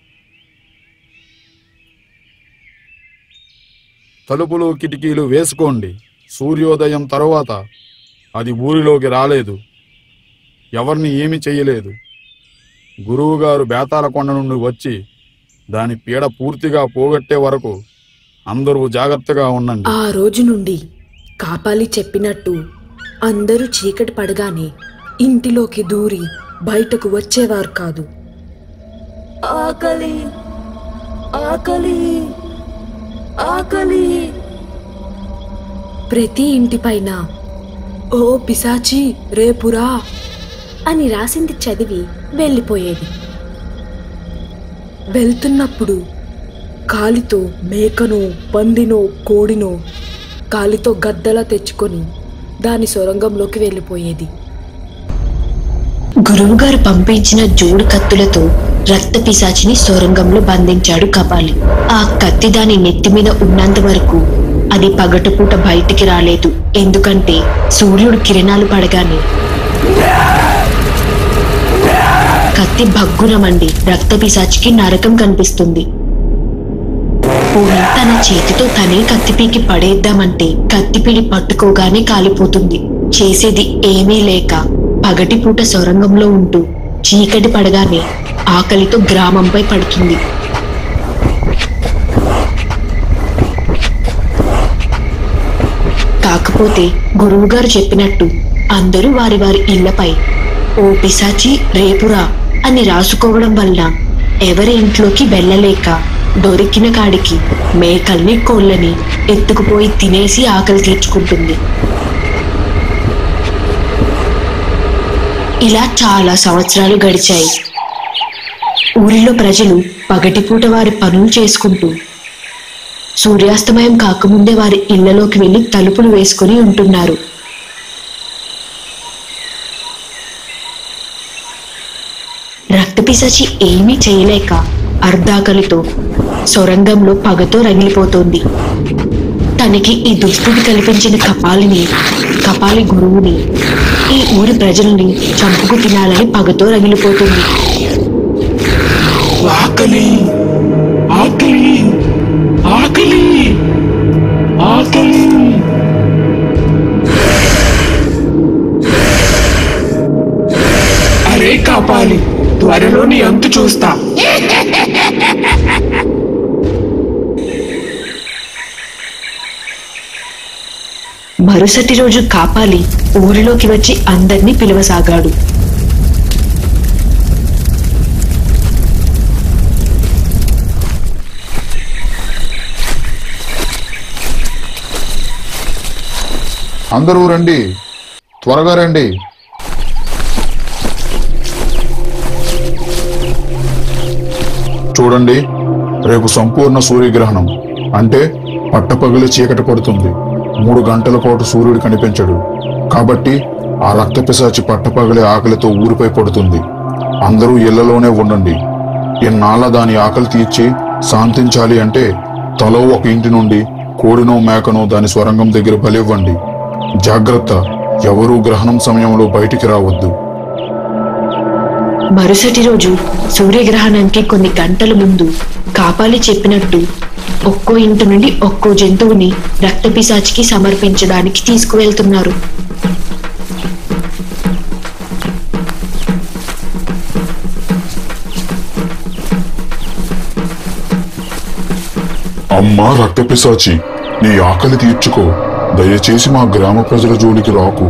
తలుపులు కిటికీలు వేసుకోండి. సూర్యోదయం తరువాత అది ఊరిలోకి రాలేదు, ఎవరిని ఏమీ చెయ్యలేదు. గురువుగారు బేతాల కొండ నుండి వచ్చి దాని పీడ పూర్తిగా పోగొట్టే వరకు అందరూ జాగ్రత్తగా ఉండండి. ఆ రోజు నుండి కాపాలి చెప్పినట్టు అందరూ చీకటి పడగానే ఇంటిలోకి దూరి బయటకు వచ్చేవారు కాదు. ఆకలి ఆకలి ఆకలి. ప్రతి ఇంటిపైన ఓ పిశాచి రేపురా అని రాసింది చదివి వెళ్ళిపోయేది. వెళ్తున్నప్పుడు కాలితో మేకనో పందినో కోడినో కాలితో గద్దలా తెచ్చుకొని దాని సొరంగంలోకి వెళ్ళిపోయేది. గురువుగారు పంపించిన జోడు కత్తులతో రక్త పిశాచిని సొరంగంలో బంధించాడు కపాలి. ఆ కత్తి దాని నెత్తి మీద ఉన్నంత వరకు అది పగటిపూట బయటికి రాలేదు. ఎందుకంటే సూర్యుడు కిరణాలు పడగానే కత్తి భగ్గున మండి రక్త పిశాచికి నరకం కనిపిస్తుంది. పోనీ తన చేతితో తనే కత్తిపీకి పడేద్దామంటే కత్తిపిడి పట్టుకోగానే కాలిపోతుంది. చేసేది ఏమీ లేక పగటిపూట సొరంగంలో ఉంటూ చీకటి పడగానే ఆకలితో గ్రామంపై పడుతుంది. కాకపోతే గురువుగారు చెప్పినట్టు అందరూ వారి వారి ఇళ్లపై ఓ పిశాచి రేపురా అని రాసుకోవడం వలన ఎవరి ఇంట్లోకి వెళ్ళలేక దొరికిన కాడికి మేకల్ని కోళ్ళని ఎత్తుకుపోయి తినేసి ఆకలి తీర్చుకుంటుంది. ఇలా చాలా సంవత్సరాలు గడిచాయి. ఊరిలో ప్రజలు పగటిపూట వారి పనులు చేసుకుంటూ సూర్యాస్తమయం కాకముందే వారి ఇళ్లలోకి వెళ్లి తలుపులు వేసుకుని ఉంటున్నారు. రక్తపిశాచి ఏమీ చేయలేక అర్ధాకలితో సొరంగంలో పగతో రగిలిపోతోంది. తనకి ఈ దుస్థితి కల్పించిన కపాలిని కపాలి గురువుని ఈ ఊరి ప్రజల్ని చంపుకు తినాలని పగతో రగిలిపోతుంది. ఆకలి ఆకలి ఆకలి ఆకలి. అరే కాపాలి, త్వరలో నీ అంతు చూస్తా. మరుసటి రోజు కాపాలి ఊరిలోకి వచ్చి అందర్నీ పిలవసాగాడు. అందరూ రండి, త్వరగా రండి. చూడండి, రేపు సంపూర్ణ సూర్యగ్రహణం. అంటే పట్టపగలు చీకటి పడుతుంది. మూడు గంటల పాటు సూర్యుడు కనిపించడు. కాబట్టి ఆ రక్త పిశాచి పట్టపగలే ఆకలితో ఊరిపై పడుతుంది. అందరూ ఇళ్లలోనే ఉండండి. ఇన్నాళ్ళ దాని ఆకలి తీర్చి శాంతించాలి అంటే తలో ఒక ఇంటి నుండి కోడినో మేకనో దాని స్వరంగం దగ్గర బలివ్వండి. జాగ్రత్త, ఎవరూ గ్రహణం సమయంలో బయటికి రావద్దు. మరుసటి రోజు సూర్యగ్రహణానికి కొన్ని గంటల ముందు కాపాలి చెప్పినట్టు ఒక్కో ఇంటి నుండి ఒక్కో జంతువుని రక్తపిశాచికి సమర్పించడానికి తీసుకువెళ్తున్నారు. అమ్మా రక్తపిశాచి, నీ ఆకలి తీర్చుకో. దయచేసి మా గ్రామ ప్రజల జోలికి రాకు.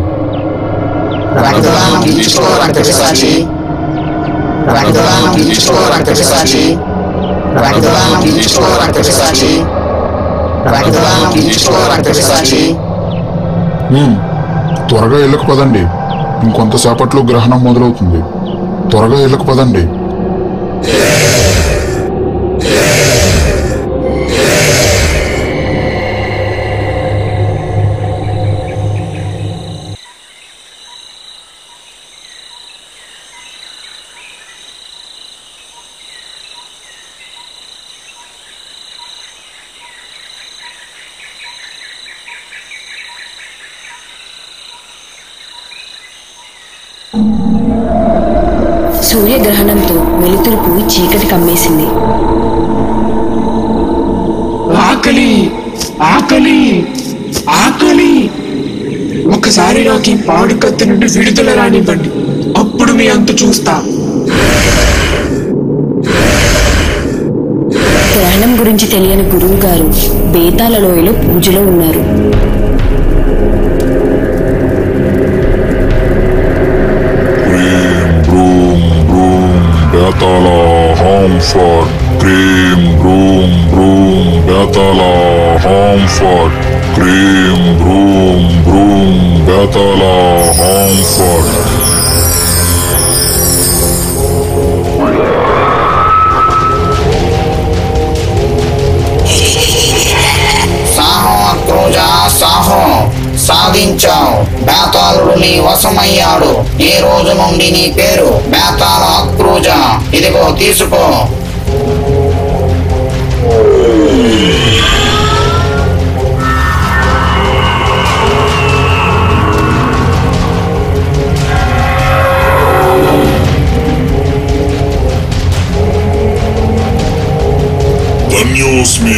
రక్తదానం తీర్చుకో రక్త పిశాచి. హ్మ్, త్వరగా ఇళ్ళకు పదండి. ఇంకొంతసేపట్లో గ్రహణం మొదలవుతుంది. త్వరగా ఇళ్ళకు పదండి. సూర్యగ్రహణంతో వెలుతురు పోయి చీకటి కమ్మేసింది. ఆకలి ఆకలి ఆకలి ఒకసారి నాకు ఈ పాడు కత్తి నుండి విడుదల రానివ్వండి, అప్పుడు మీ అంతు చూస్తా. గ్రహణం గురించి తెలియని గురువు గారు బేతాల లోయలో పూజలో ఉన్నారు. Betala Hamford, Cream Broom Broom, Betala Hamford, Cream Broom Broom, Betala Hamford. Saaho అక్రోజా Saaho, సాధించావు. బేతాళుడు నీ వశమయ్యాడు. ఈ రోజు నుండి నీ పేరు బేతాళ అక్రూజ. ఇదిగో తీసుకో. ధన్యోస్మి.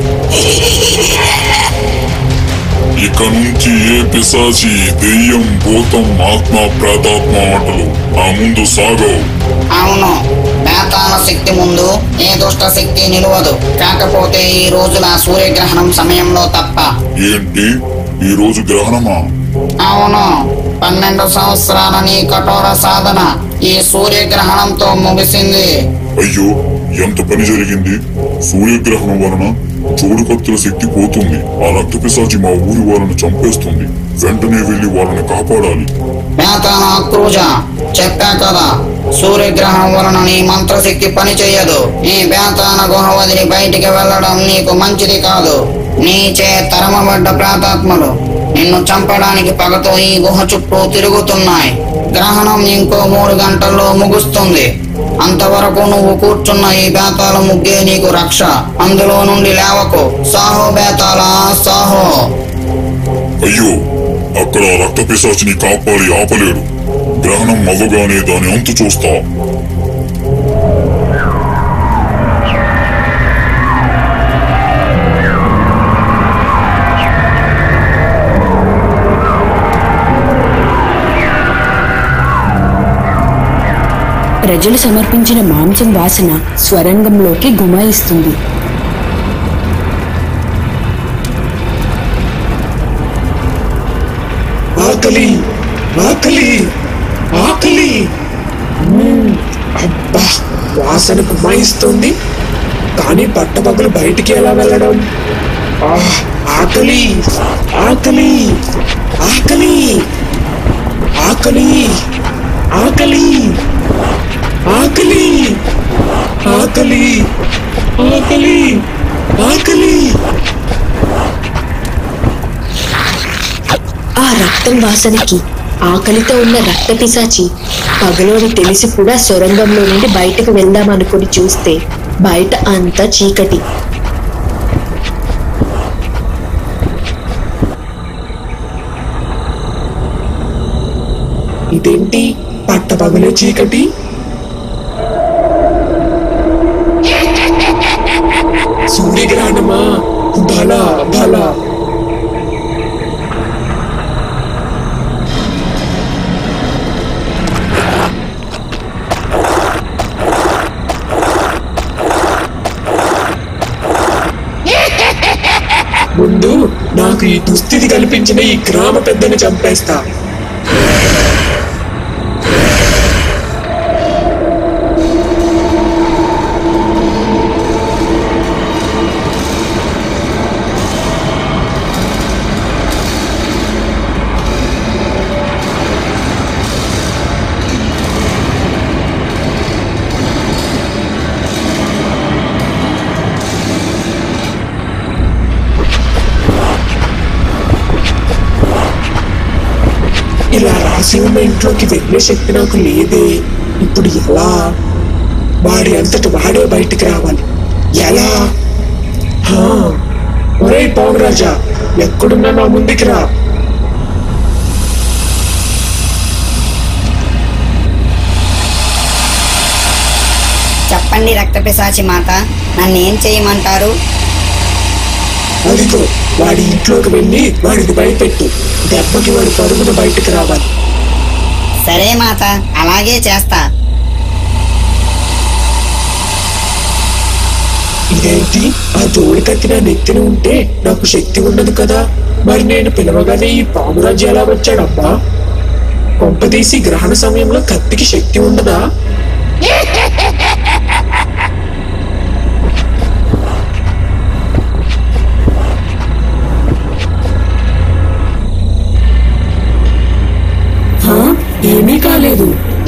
ఇక నుంచి ఏ పిశాచి, దెయ్యం, భూతం, ఆత్మ, ప్రేతాత్మ ఆటలు ఆ ముందు సాగవు. అవును, బేతాళ శక్తి ముందు ఏ దుష్ట శక్తి నిలవదు. కాకపోతే ఈ రోజున సూర్యగ్రహణం సమయంలో తప్ప. ఏంటి ఈ రోజు గ్రహణమా? అవును, పన్నెండు సంవత్సరాల నీ కఠోర సాధన ఈ సూర్యగ్రహణంతో ముగిసింది. అయ్యో, ఎంత పని జరిగింది. సూర్యగ్రహణం వలన చూడుకత్తుల శక్తి పోతుంది. ఆ రక్త పిశాచి మా ఊరి వాళ్ళని చంపేస్తుంది. వెంటనే వెళ్లి వాళ్ళని కాపాడాలి. బేతాళ అక్రూజ, చెప్పా కదా, సూర్యగ్రహణం వలన నీ మంత్రశక్తి పని చెయ్యదు. నీ బేతాళ గుహ వదిలి బయటికి వెళ్లడం నీకు మంచిది కాదు. నీచే తరమబడ్డ ప్రేతాత్మలు నిన్ను చంపడానికి పగతో ఈ గుహ చుట్టూ తిరుగుతున్నాయి. గ్రహణం ఇంకో మూడు గంటల్లో ముగుస్తుంది. అంతవరకు నువ్వు కూర్చున్న ఈ బేతాళ ముగ్గే నీకు రక్ష. అందులో నుండి లేవకు. సాహో బేతాళ సాహో. అయ్యో, అక్కడ రక్త పిశాచిని కాపాడి ఆపలేడు. గ్రహణం అవ్వగానే దాని అంతు చూస్తా. ప్రజలు సమర్పించిన మాంసం వాసన స్వరంగంలోకి గుమాయిస్తుంది. ఆకలి ఆకలి ఆకలి. అబ్బా, వాసన గుమాయిస్తుంది. కానీ పట్టపగలు బయటికి ఎలా వెళ్ళడం? ఆకలి ఆకలి ఆకలి ఆకలి ఆకలి ఆకలి ఆకలి ఆకలి ఆకలి. ఆ రక్తం వాసనకి ఆకలితో ఉన్న రక్త పిశాచి పగలోని తెలిసి కూడా సొరంగంలో నుండి బయటకు వెళ్దామనుకుని చూస్తే బయట అంతా చీకటి. ఇదేంటి పట్టపగలే చీకటి? సూర్యగ్రహణమా? భలా భలా. ముందు నాకు ఈ దుస్థితి కల్పించిన ఈ గ్రామ పెద్దని చంపేస్తా. మూసి ఉన్న ఇంట్లోకి వెళ్ళే శక్తి నాకు లేదే. ఇప్పుడు ఎలా? వాడి అంతటి వాడే బయటికి రావాలి. ఎలా? హా, ఒరే పావురాజా, ఎక్కడున్నా నా ముందుకి రా. చెప్పండి రక్తపిశాచి మాత, నన్ను ఏం చేయమంటారు? అదిగో వాడి ఇంట్లోకి వెళ్ళి వాడిని భయపెట్టు. దెబ్బకి వాడి పరుగున బయటికి రావాలి. సరే మాత, అలాగే చేస్తా. ఇదేంటి? ఆ జోడి కత్తి నా నెత్తిన ఉంటే నాకు శక్తి ఉండదు కదా. మరి నేను పిలవగానే ఈ పామురాజు ఎలా వచ్చాడబ్బా? కొంపదీసి గ్రహణ సమయంలో కత్తికి శక్తి ఉండదా? ఏమీ కాలేదు.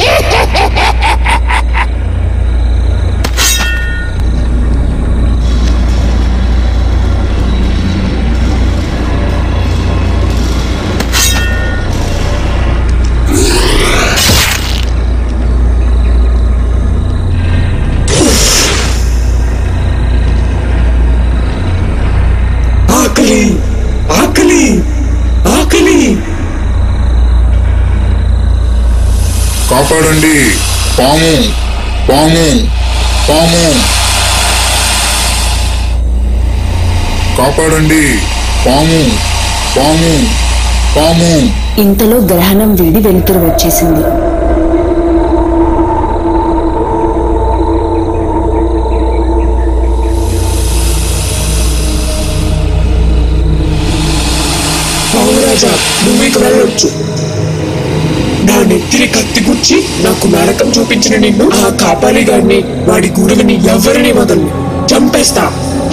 ఆకలి, ఆకలి, ఆకలి. కాపాడండి, పాము, పాము, పాము. కాపాడండి, పాము, పాము, పాము. ఇంతలో గ్రహణం వీడి వెలుతురు వచ్చేసింది. పావురాజా, నువ్వు ఇక వెళ్ళొచ్చు. నా నెత్తిని కత్తి గుచ్చి నాకు నరకం చూపించిన నిన్ను, ఆ కాపాలి గాడిని, వాడి గురువుని ఎవరిని వదలు, చంపేస్తా.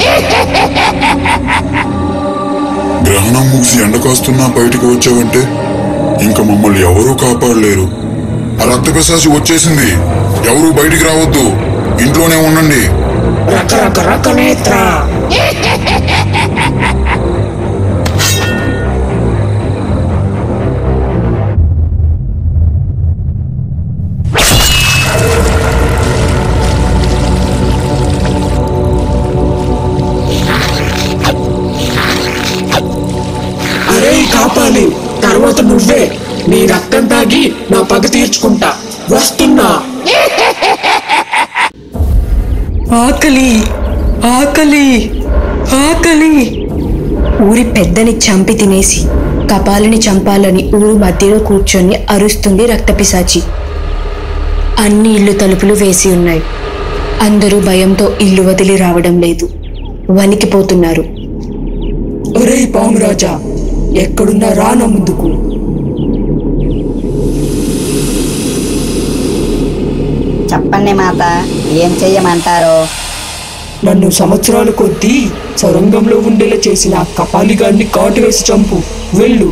గ్రహణం ముగిసి ఎండ కాస్తున్నా బయటకు వచ్చావంటే ఇంకా మమ్మల్ని ఎవరూ కాపాడలేరు. ఆ రక్తపిశాచి వచ్చేసింది. ఎవరూ బయటికి రావద్దు, ఇంట్లోనే ఉండండి. రక రక రక నేత్ర. అరే కాపాలి, తర్వాత నువ్వే. నీ రక్తం తాగి నా పగ తీర్చుకుంటా. వస్తున్నా. ఆకలి, ఆకలి, ఆకలి. ఊరి పెద్దని చంపి తినేసి కపాలిని చంపాలని ఊరు మధ్యలో కూర్చొని అరుస్తుంది రక్తపిశాచి. అన్ని ఇల్లు తలుపులు వేసి ఉన్నాయి. అందరూ భయంతో ఇల్లు వదిలి రావడం లేదు, వణికిపోతున్నారు. ఒరే పామురాజా, ఎక్కడున్నా రా నా ముందుకు. చెప్పండి మాత, ఏం చెయ్యమంటారు? నన్ను సంవత్సరాల కొద్దీ సొరంగంలో ఉండేలా చేసిన ఆ కపాలిగాడిని కాటు వేసి చంపు. వెళ్ళు.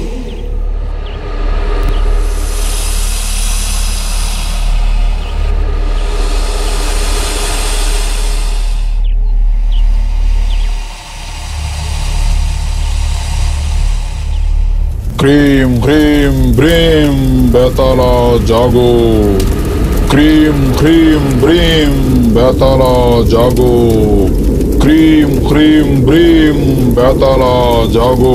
క్రీం హ్రీం బ్రీం బేతాళ జాగో. క్రీం హ్రీం బ్రీం బేతాళ జాగో. క్రీం హ్రీం బ్రీం బేతాళ జాగో.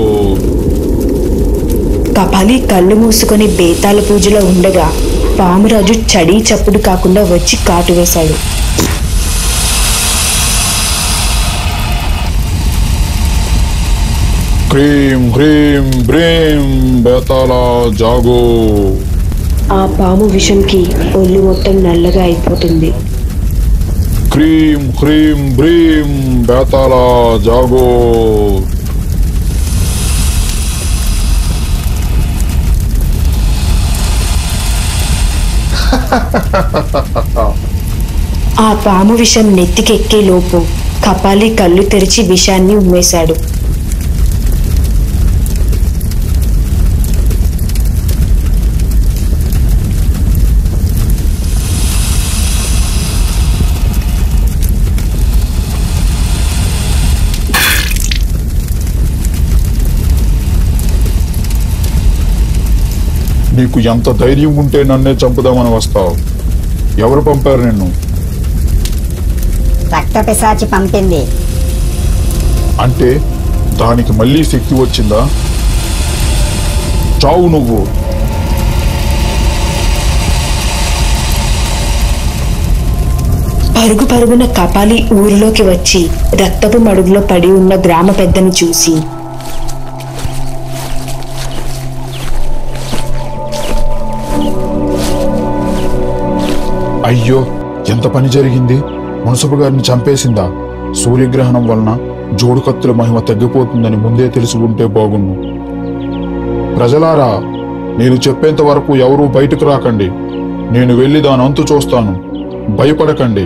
కపాలి కళ్ళు మూసుకొని బేతాళ పూజలో ఉండగా పామురాజు చడీ చప్పుడు కాకుండా వచ్చి కాటు వేశాడు. క్రీం హ్రీం బ్రీం బేతాళ జాగో. ఆ పాము విషంకి ఒళ్ళు మొత్తం నల్లగా అయిపోతుంది. క్రీం హ్రీం బ్రీం బేతాళ జాగో. ఆ పాము విషం నెత్తికెక్కే లోపు కపాలి కళ్ళు తెరిచి విషాన్ని ఉమ్మేశాడు. నీకు ఎంత ధైర్యం ఉంటే నన్నే చంపుదామని వస్తావు? ఎవరు పంపారు నిన్ను? రక్త పిశాచి పంపింది. అంటే దానికి మళ్ళీ శక్తి వచ్చిందా? చావు నువ్వు. పరుగు పరుగున కపాలి ఊరిలోకి వచ్చి రక్తపు మడుగులో పడి ఉన్న గ్రామ పెద్దను చూసి, అయ్యో, ఎంత పని జరిగింది! మున్సబు గారిని చంపేసిందా? సూర్యగ్రహణం వలన జోడు కత్తుల మహిమ తగ్గిపోతుందని ముందే తెలిసి ఉంటే బాగుండు. ప్రజలారా, నేను చెప్పేంత వరకు ఎవరూ బయటకు రాకండి. నేను వెళ్ళి దాని అంతు చూస్తాను. భయపడకండి.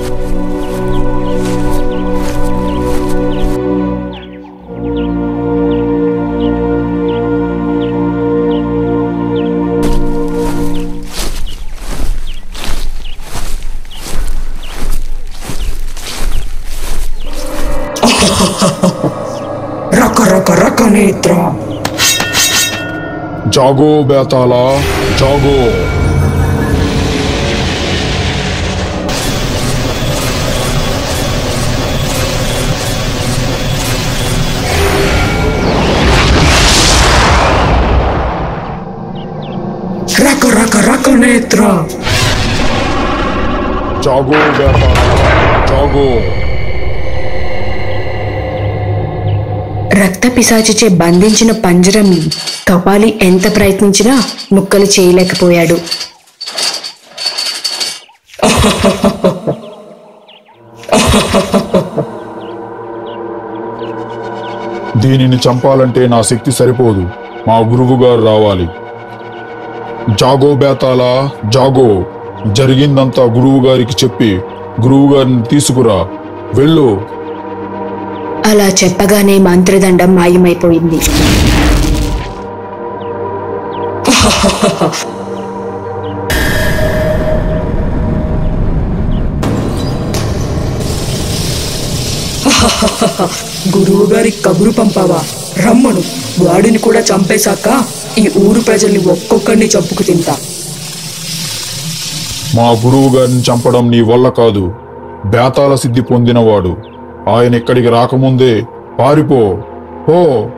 రక రక రక నేత్ర. జాగో బేతాళా, జాగో. రక రక రక నేత్ర. జాగో బేతాళా, జాగో. రక్త పిశాచిచే బంధించిన పంజరంని కపాలి ఎంత ప్రయత్నించినా ముక్కలు చేయలేకపోయాడు. దీనిని చంపాలంటే నా శక్తి సరిపోదు. మా గురువు గారు రావాలి. జాగో బేతాళా, జాగో. జరిగిందంతా గురువు గారికి చెప్పి గురువు గారిని తీసుకురా. వెళ్ళు. అలా చెప్పగానే మంత్రదండం మాయమైపోయింది. గురువు గారి కబురు పంపావా? రమ్మను. వాడిని కూడా చంపేశాక ఈ ఊరు ప్రజల్ని ఒక్కొక్కరిని చంపుకు తింటా. మా గురువు గారిని చంపడం నీ వల్ల కాదు. బేతాళ సిద్ధి పొందినవాడు. ఆయన ఇక్కడికి రాకముందే పారిపో. ఓ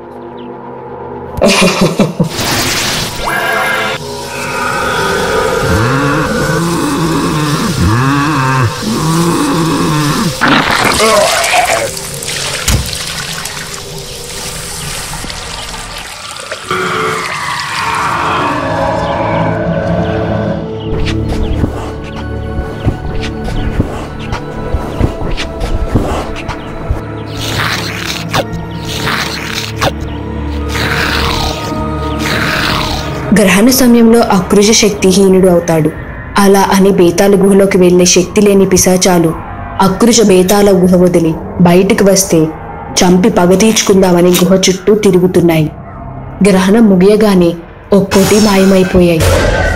గ్రహణ సమయంలో అకృజ శక్తిహీనుడు అవుతాడు. అలా అని బేతాళ గుహలోకి వెళ్లే శక్తి లేని పిశాచాలు అకృజ బేతాళ గుహ వదిలి బయటికి వస్తే చంపి పగ తీర్చుకుందామని గుహ చుట్టూ తిరుగుతున్నాయి. గ్రహణం ముగియగానే ఒక్కోటి మాయమైపోయాయి.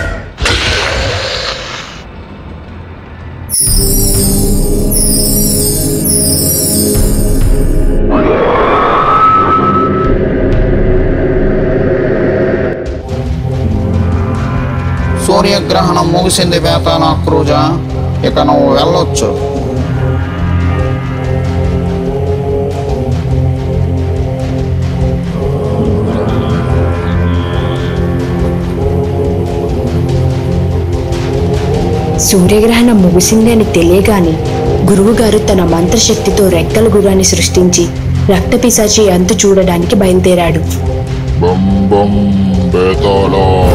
సూర్యగ్రహణం ముగిసింది బేతాళ అక్రూజ. ఇక నువ్వు వెళ్ళొచ్చు. సూర్యగ్రహణం ముగిసింది అని తెలియగానే గురువుగారు తన మంత్రశక్తితో రెక్కల గుర్రాన్ని సృష్టించి రక్త పిశాచి అంతు చూడడానికి బయలుదేరాడు. బం బం బేతాళ.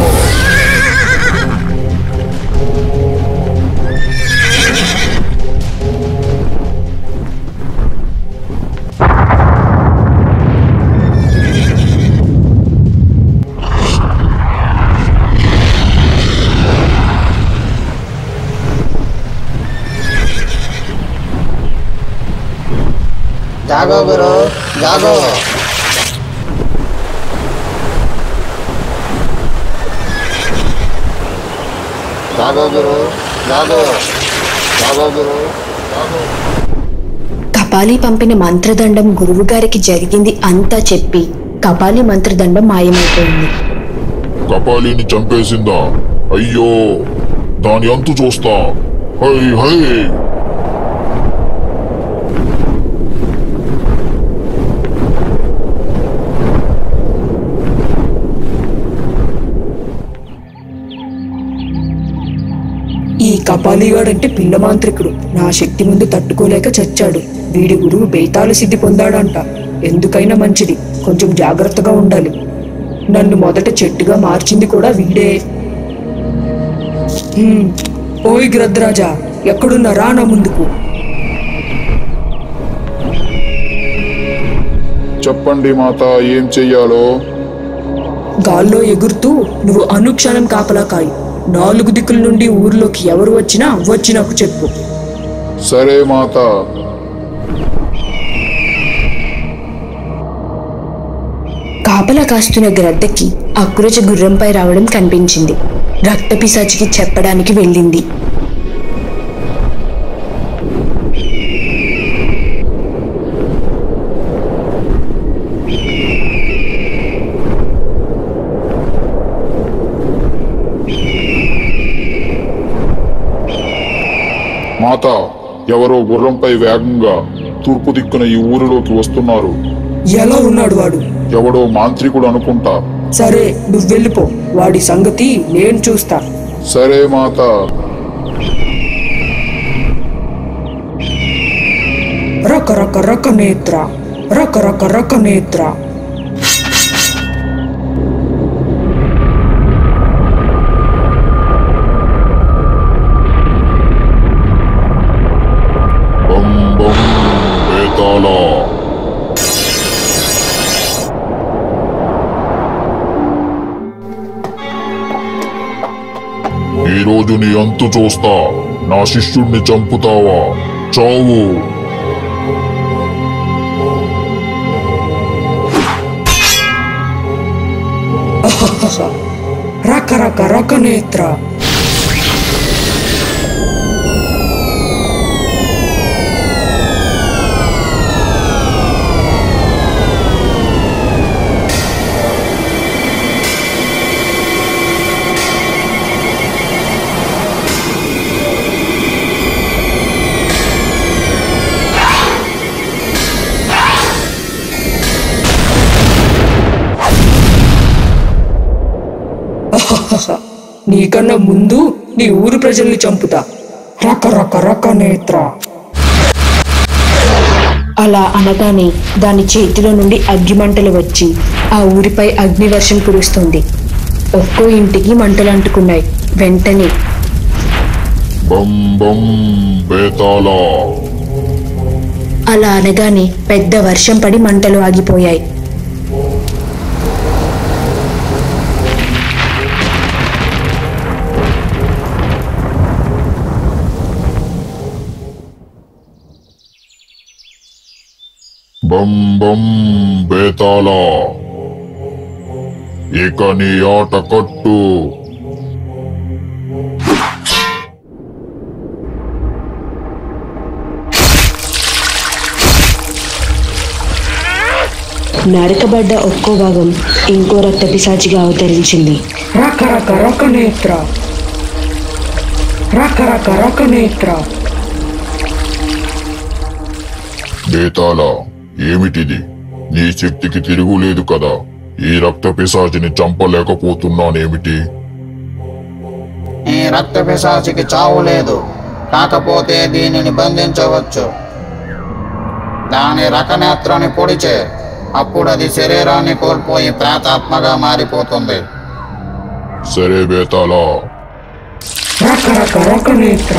జాగో గురు, జాగో. జాగో గురు, జాగో. జాగో గురు, జాగో. కపాలి పంపిన మంత్రదండం గురువుగారికి జరిగింది అంతా చెప్పి కపాలి మంత్రదండం మాయమైపోయింది. కపాలిని చంపేసిందా? అయ్యో, దాని అంతు చూస్తా. హై హై. ఈ కపాలిగాడంటే పిండ మాంత్రికుడు. నా శక్తి ముందు తట్టుకోలేక చచ్చాడు. వీడి గురువు బేతాళ సిద్ధి పొందాడంట. ఎందుకైనా మంచిది, కొంచెం జాగ్రత్తగా ఉండాలి. నన్ను మొదట చెట్టుగా మార్చింది కూడా వీడే. హ్మ్, ఓయ్ గ్రద్రాజా, ఎక్కడున్నారా నా ముందుకు? చెప్పండి మాత, ఏం చెయ్యాలో? గాల్లో ఎగురుతూ నువ్వు అనుక్షణం కాపలా కాయి. నాలుగు దిక్కుల నుండి ఊర్లోకి ఎవరు వచ్చినా వచ్చి నాకు చెప్పు. సరే మాత. కాపలా కాస్తున్న గ్రద్దకి అక్రోజ గుర్రంపై రావడం కనిపించింది. రక్తపిశాచికి చెప్పడానికి వెళ్ళింది. మాత, ఎవరో గుర్రంపై వేగంగా తూర్పు దిక్కున ఈ ఊరిలోకి వస్తున్నారు. ఎలా ఉన్నాడు వాడు? ఎవడో మాంత్రికుడు అనుకుంటా. సరే, నువ్వు వెళ్ళిపో. వాడి సంగతి నేను చూస్తా. సరే మాత. రక రక రక నేత్ర, రక రక రక నేత్ర. ఈ రోజు నీ అంతు చూస్తా. నా శిష్యుడిని చంపుతావా? చావు. రక రక రక నేత్ర. నీకన్నా ముందు నీ ఊరు ప్రజల్ని చంపుతా. రక రక రక నేత్ర. అలా అనగానే దాని చేతిలో నుండి అగ్గిమంటలు వచ్చి ఆ ఊరిపై అగ్నివర్షం కురుస్తుంది. ఒక్కో ఇంటికి మంటలు అంటుకున్నాయి. వెంటనే బం బం బేతాళ. అలా అనగానే పెద్ద వర్షం పడి మంటలు ఆగిపోయాయి. బం బం బేతాళ, ఇక నీ ఆట కట్టు. నరకబడ్డ ఒక్కో భాగం ఇంకో రక్తపిశాచిగా అవతరించింది. రక రక రక నేత్ర, రక రక రక నేత్ర. బేతాళ, ఏమిటిది? నీ శక్తికి తిరుగులేదు కదా. ఈ రక్త పిశాచిని చంపలేకపోతున్నానేమిటి? ఈ రక్త పిశాచికి చావు లేదు, కాకపోతే దీనిని బంధించవచ్చు. దాని రకనేత్రాన్ని పొడిచే, అప్పుడు అది శరీరాన్ని కోల్పోయి ప్రేతాత్మగా మారిపోతుంది. సరే బేతాళ. రక రక రక నేత్ర,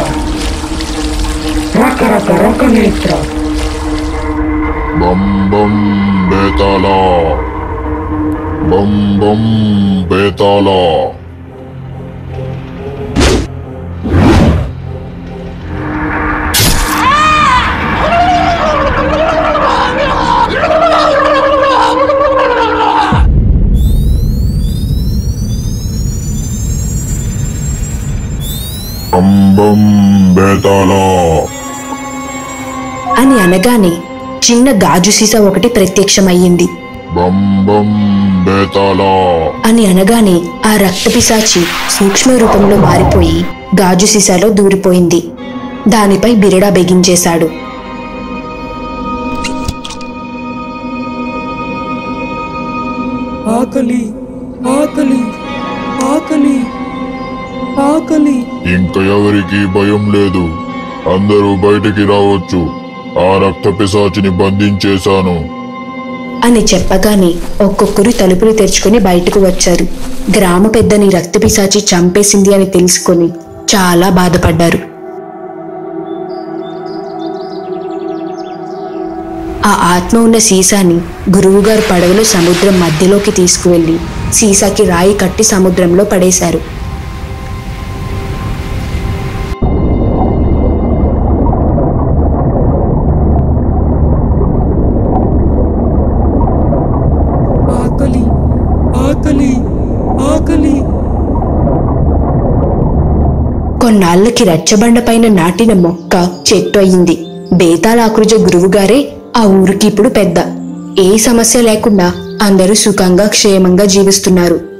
రక రక రక నేత్ర. బం బం బేతాళ, బం బం బేతాళ. బం బం బేతాళ అని అనగానే చిన్న గాజు సీసా ఒకటి ప్రత్యక్షమయ్యింది. బం బం బేతాళా అని అనగానే ఆ రక్తపిశాచి సూక్ష్మ రూపంలో మారిపోయి గాజు సీసాలో దూరిపోయింది. దానిపై బిరడా బిగించేశాడు. ఆకలి ఆకలి ఆకలి ఆకలి. ఇంక ఎవరికి భయం లేదు, అందరూ బయటికి రావచ్చు. ఆ రక్త పిశాచిని బంధించేశాను అని చెప్పగానే ఒక్కొక్కరు తలుపులు తెరుచుకుని బయటకు వచ్చారు. గ్రామ పెద్దని రక్తపిశాచి చంపేసింది అని తెలుసుకొని చాలా బాధపడ్డారు. ఆ ఆత్మ ఉన్న సీసాని గురువుగారు పడవలో సముద్రం మధ్యలోకి తీసుకువెళ్లి సీసాకి రాయి కట్టి సముద్రంలో పడేశారు. ఆకలి ఆకలి ఆకలి. కొన్నాళ్లకి రచ్చబండ పైన నాటిన మొక్క చెట్టు అయింది. బేతాళాకృజ గురువుగారే ఆ ఊరికి ఇప్పుడు పెద్ద. ఏ సమస్య లేకుండా అందరూ సుఖంగా క్షేమంగా జీవిస్తున్నారు.